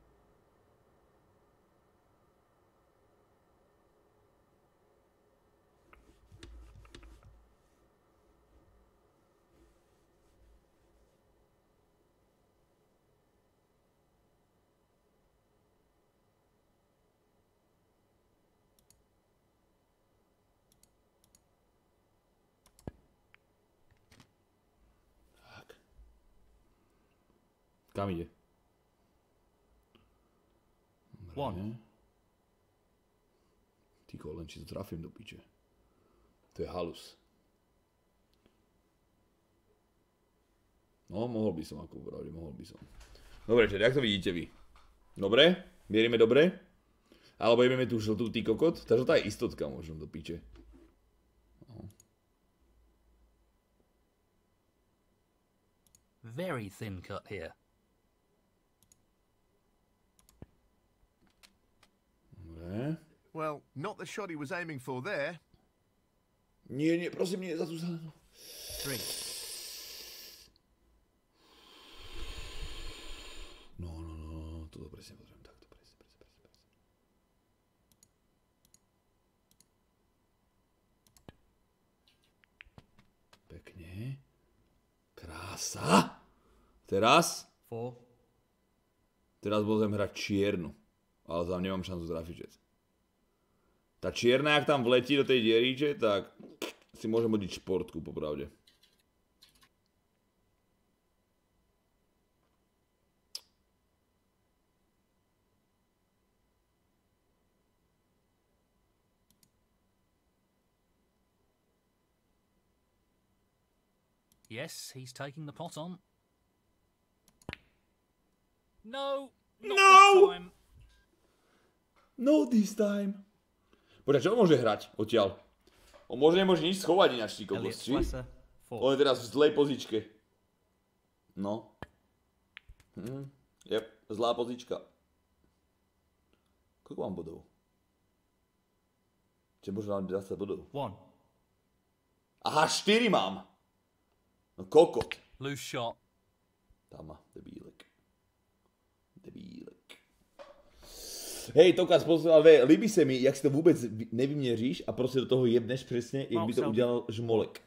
Tak. Kam ide? One. Ty len či to trafím do piče. To je halus. No, mohol by som, ako pravde, mohol by som. Dobre, čiže, jak to vidíte vy? Dobre? Mierime dobre? Alebo jeme tú žltú, ty kokot? Tá žltá je istotka možno do piče. No. Very thin cut here. Dobre. Well, not the shot he was aiming for there. Nie, nie, prosím, nie, za tú zelenú. Three. No, no, no, toto presne potrebujem takto, presne, presne, presne, presne. krása. Teraz? Four. Teraz budem hrať čiernu. Ale tam nemám šancu trafiť, že. Tá čierna, ak tam vletí do tej dieríče, tak si môžem hodiť športku, popravde. Yes, he's taking the pot on. No! Not No! this time. No this time. Počkaj, čo on môže hrať odtiaľ? On môže nemôže nič schovať ináč, tí kokos, či? On je teraz v zlej pozičke. No. Hm. Jep, zlá pozička. Koľko mám bodov? Čiže možno mám dvadsať bodov. One. Aha, štyri mám. No kokot. Loose shot. Tam má, debílek. Debílek. Hej, Tokas poslal, ve, líbí se mi, jak si to vůbec nevyměříš a prostě do toho jebneš přesně, jak by to udělal Žmolek.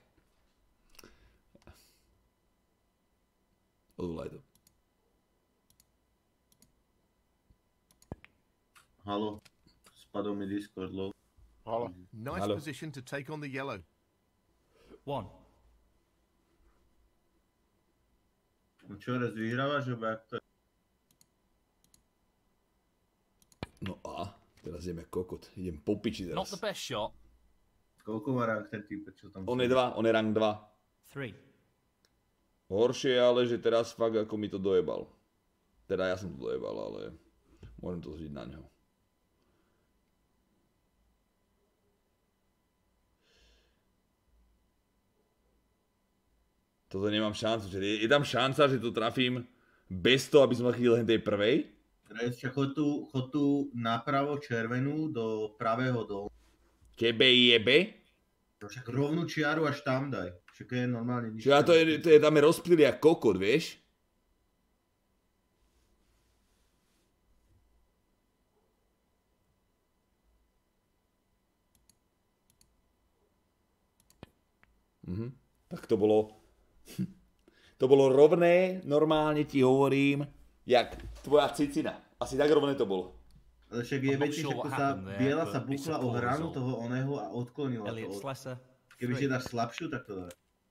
Odvolaj to. Halo. Spadol mi Discord, low. Halo. Nice Halo. position to take on the yellow. One. No čo, raz vyhrávaš, že jak to je? No a, teraz ideme kokot, idem po piči Not teraz. the best shot. Koľko má rank ten typ, čo tam... On je dva, on je rank dva. Three. Horšie je ale, že teraz fakt ako mi to dojebal. Teda ja som to dojebal, ale môžem to zžiť na ňo. Toto nemám šancu, že je, je tam šanca, že to trafím bez toho, aby som chytil hen tej prvej? Však chod tu, chod tu napravo červenú do pravého dolu. Kebe jebe? No však rovnú čiaru až tam daj. Však je normálne nič. Čiže ja to je, to je tam je rozptýli jak kokot, vieš? Mhm. Tak to bolo... To bolo rovné, normálne ti hovorím, jak tvoja cicina. Asi tak rovné to bolo. Ale však je väčšie, že sa biela sa bukla o hranu toho oného a odklonila to. Kebyže dáš slabšiu, tak to dá.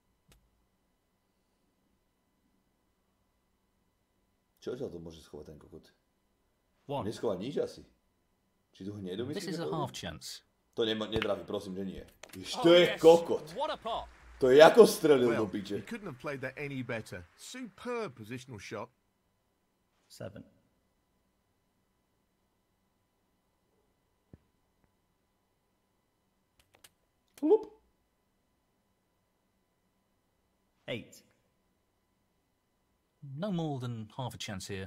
Čo sa to môže schovať ten kokot? One. Neschovať nič asi. Či tu ho nedomyslíš? This is a half chance. To nedraví, prosím, že nie. Víš, Oh, to je yes. kokot. What a pot. To je ako strelil do Well, piče. he couldn't have played that any better. Superb positional shot. Seven. Hlup. Eight. No more than half a chance here.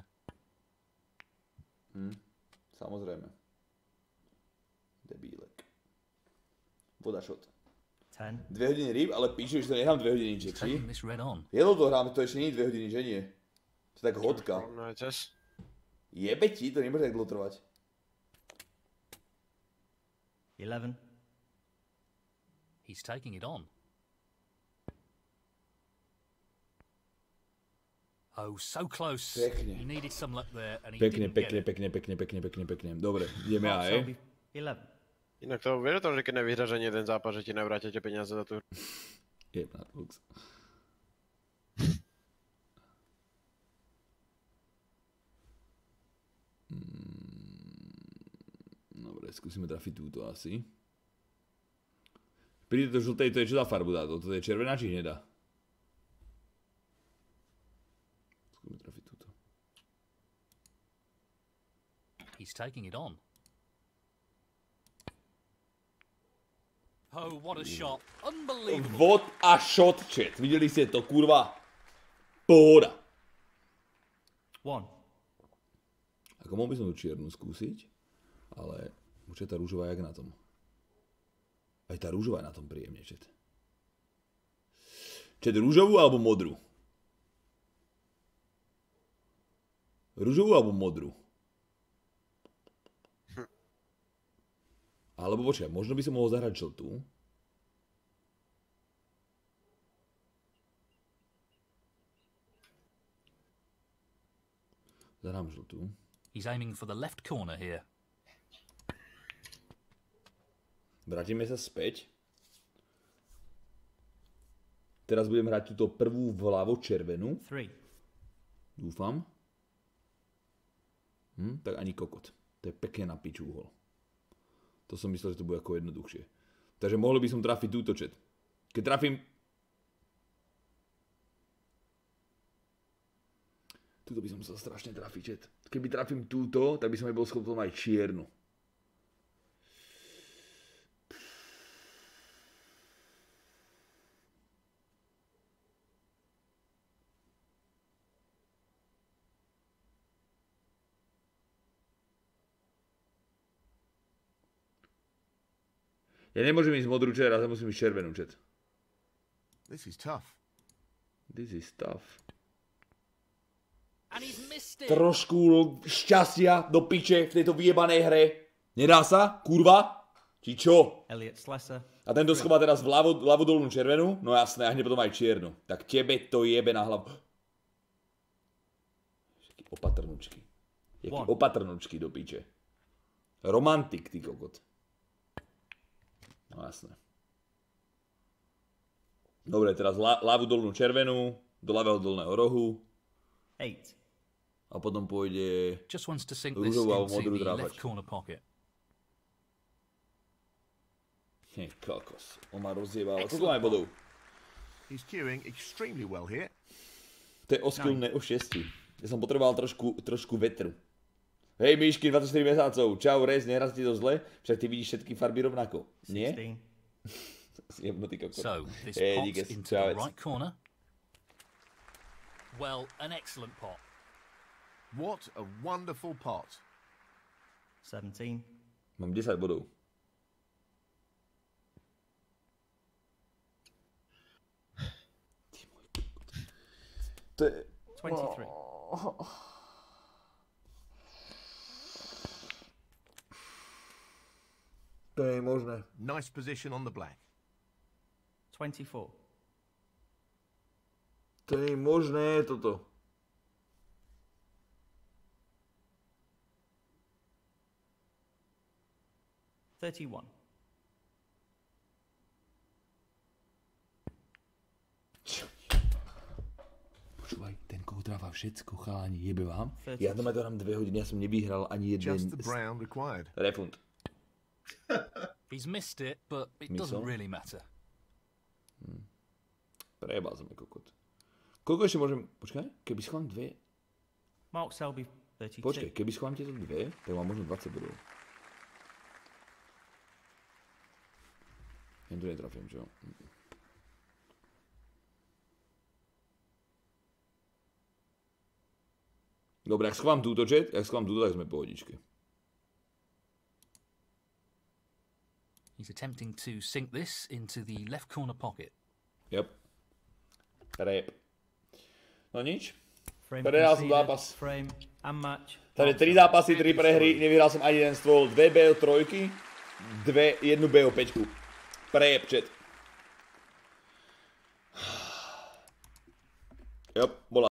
Hm, samozrejme. Debílek. Voda shot. Ten. Dve hodiny rýb, ale píšu, že to nechám dve hodiny, že či? Taking this red on. Jedlo to hráme, to ešte nie je dve hodiny, že nie? To je tak hodka. Jebe ti, to nemôže tak dlho trvať. Eleven. He's taking it on. Oh, so close. Pekne. He needed some luck there and he Pekne, didn't get pekne, it. pekne, pekne, pekne, pekne, pekne. Dobre, ideme ja, hej. Eleven. Inak to vieš o tom, že keď nevyhráš ani jeden zápas, že ti nevrátite peniaze za tú hru. Jeb na lux. Dobre, skúsime trafiť túto asi. Príde do žltej, to je čo za farbu dá? Toto je červená, či hnedá? Skúsime trafiť túto. He's taking it on. Oh, what a shot. Unbelievable. What a shot, chat. Videli ste to, kurva? Pohoda. One. Ako mohol by som tú čiernu skúsiť, ale určite tá rúžová jak na tom. Aj tá rúžová je na tom príjemne, čet. Čet, rúžovú alebo modrú? Rúžovú alebo modrú? Alebo počkaj, možno by som mohol zahrať žltú. Zahrám žltú. He's aiming for the left corner here. Vrátime sa späť. Teraz budem hrať túto prvú vľavo červenú. Dúfam. Hm, tak ani kokot. To je pekne na piču uhol. To som myslel, že to bude ako jednoduchšie. Takže mohol by som trafiť túto čet. Keď trafím... Tuto by som musel strašne trafiť čet. Keby trafím túto, tak by som aj bol schopný aj čiernu. Ja nemôžem ísť modrú čer, ale musím ísť červenú čet. This is tough. This is tough. And he's missed it. Trošku šťastia do piče v tejto vyjebanej hre. Nedá sa? Kurva? Či čo? Elliot Slesser. A tento má teraz vľavo, ľavo dolnú červenú? No jasné, a hneď potom aj čiernu. Tak tebe to jebe na hlavu. Jaký opatrnučky. Jaký opatrnučky do piče. Romantik, ty kokot. No jasné. Dobre, teraz ľavú dolnú červenú, do ľavého dolného rohu. A potom pôjde rúžovú alebo modrú drápač. Hej, kokos. On ma rozjebal. Koľko má bodov? He's queuing extremely well here. To je oskilné o šiesti. Ja som potreboval trošku, trošku vetru. Hej, Myšky, dvadsaťštyri mesiacov. Čau, Rez, neraz ti to zle? Však ty vidíš všetky farby rovnako. Nie? Jebnutý kokot. So, this hey, pops into the right corner. Well, an excellent pot. What a wonderful pot. seventeen. Mám desať bodov. To je... twenty-three. To je možné. Nice position on the black. twenty-four. To je možné toto. thirty-one. Počúvaj, ten koho tráfa všetko, chalani, jebe vám. Ja doma to dám dve hodiny, ja som nevyhral ani jeden... Just the brown required. Refund. He's missed it, but it doesn't really matter. Hmm. Prejebal som je kokot. Koľko ešte môžem... Počkaj, keby schovám dve... Mark Selby, thirty-two. Počkaj, keby schovám tieto dve, tak mám možno dvadsať bodov. Jen tu netrafím, čo? Dobre, ak schovám túto čet, ak schovám túto, tak sme pohodičke. He's attempting to sink this into the left corner pocket. Yep. Rep. No nič. Prehral som zápas. Tady tri zápasy, tri prehry, nevyhral som ani jeden stôl. Dve bé o trojky, dve, jednu bé o päťku. Prejeb, chat. Yep, bola.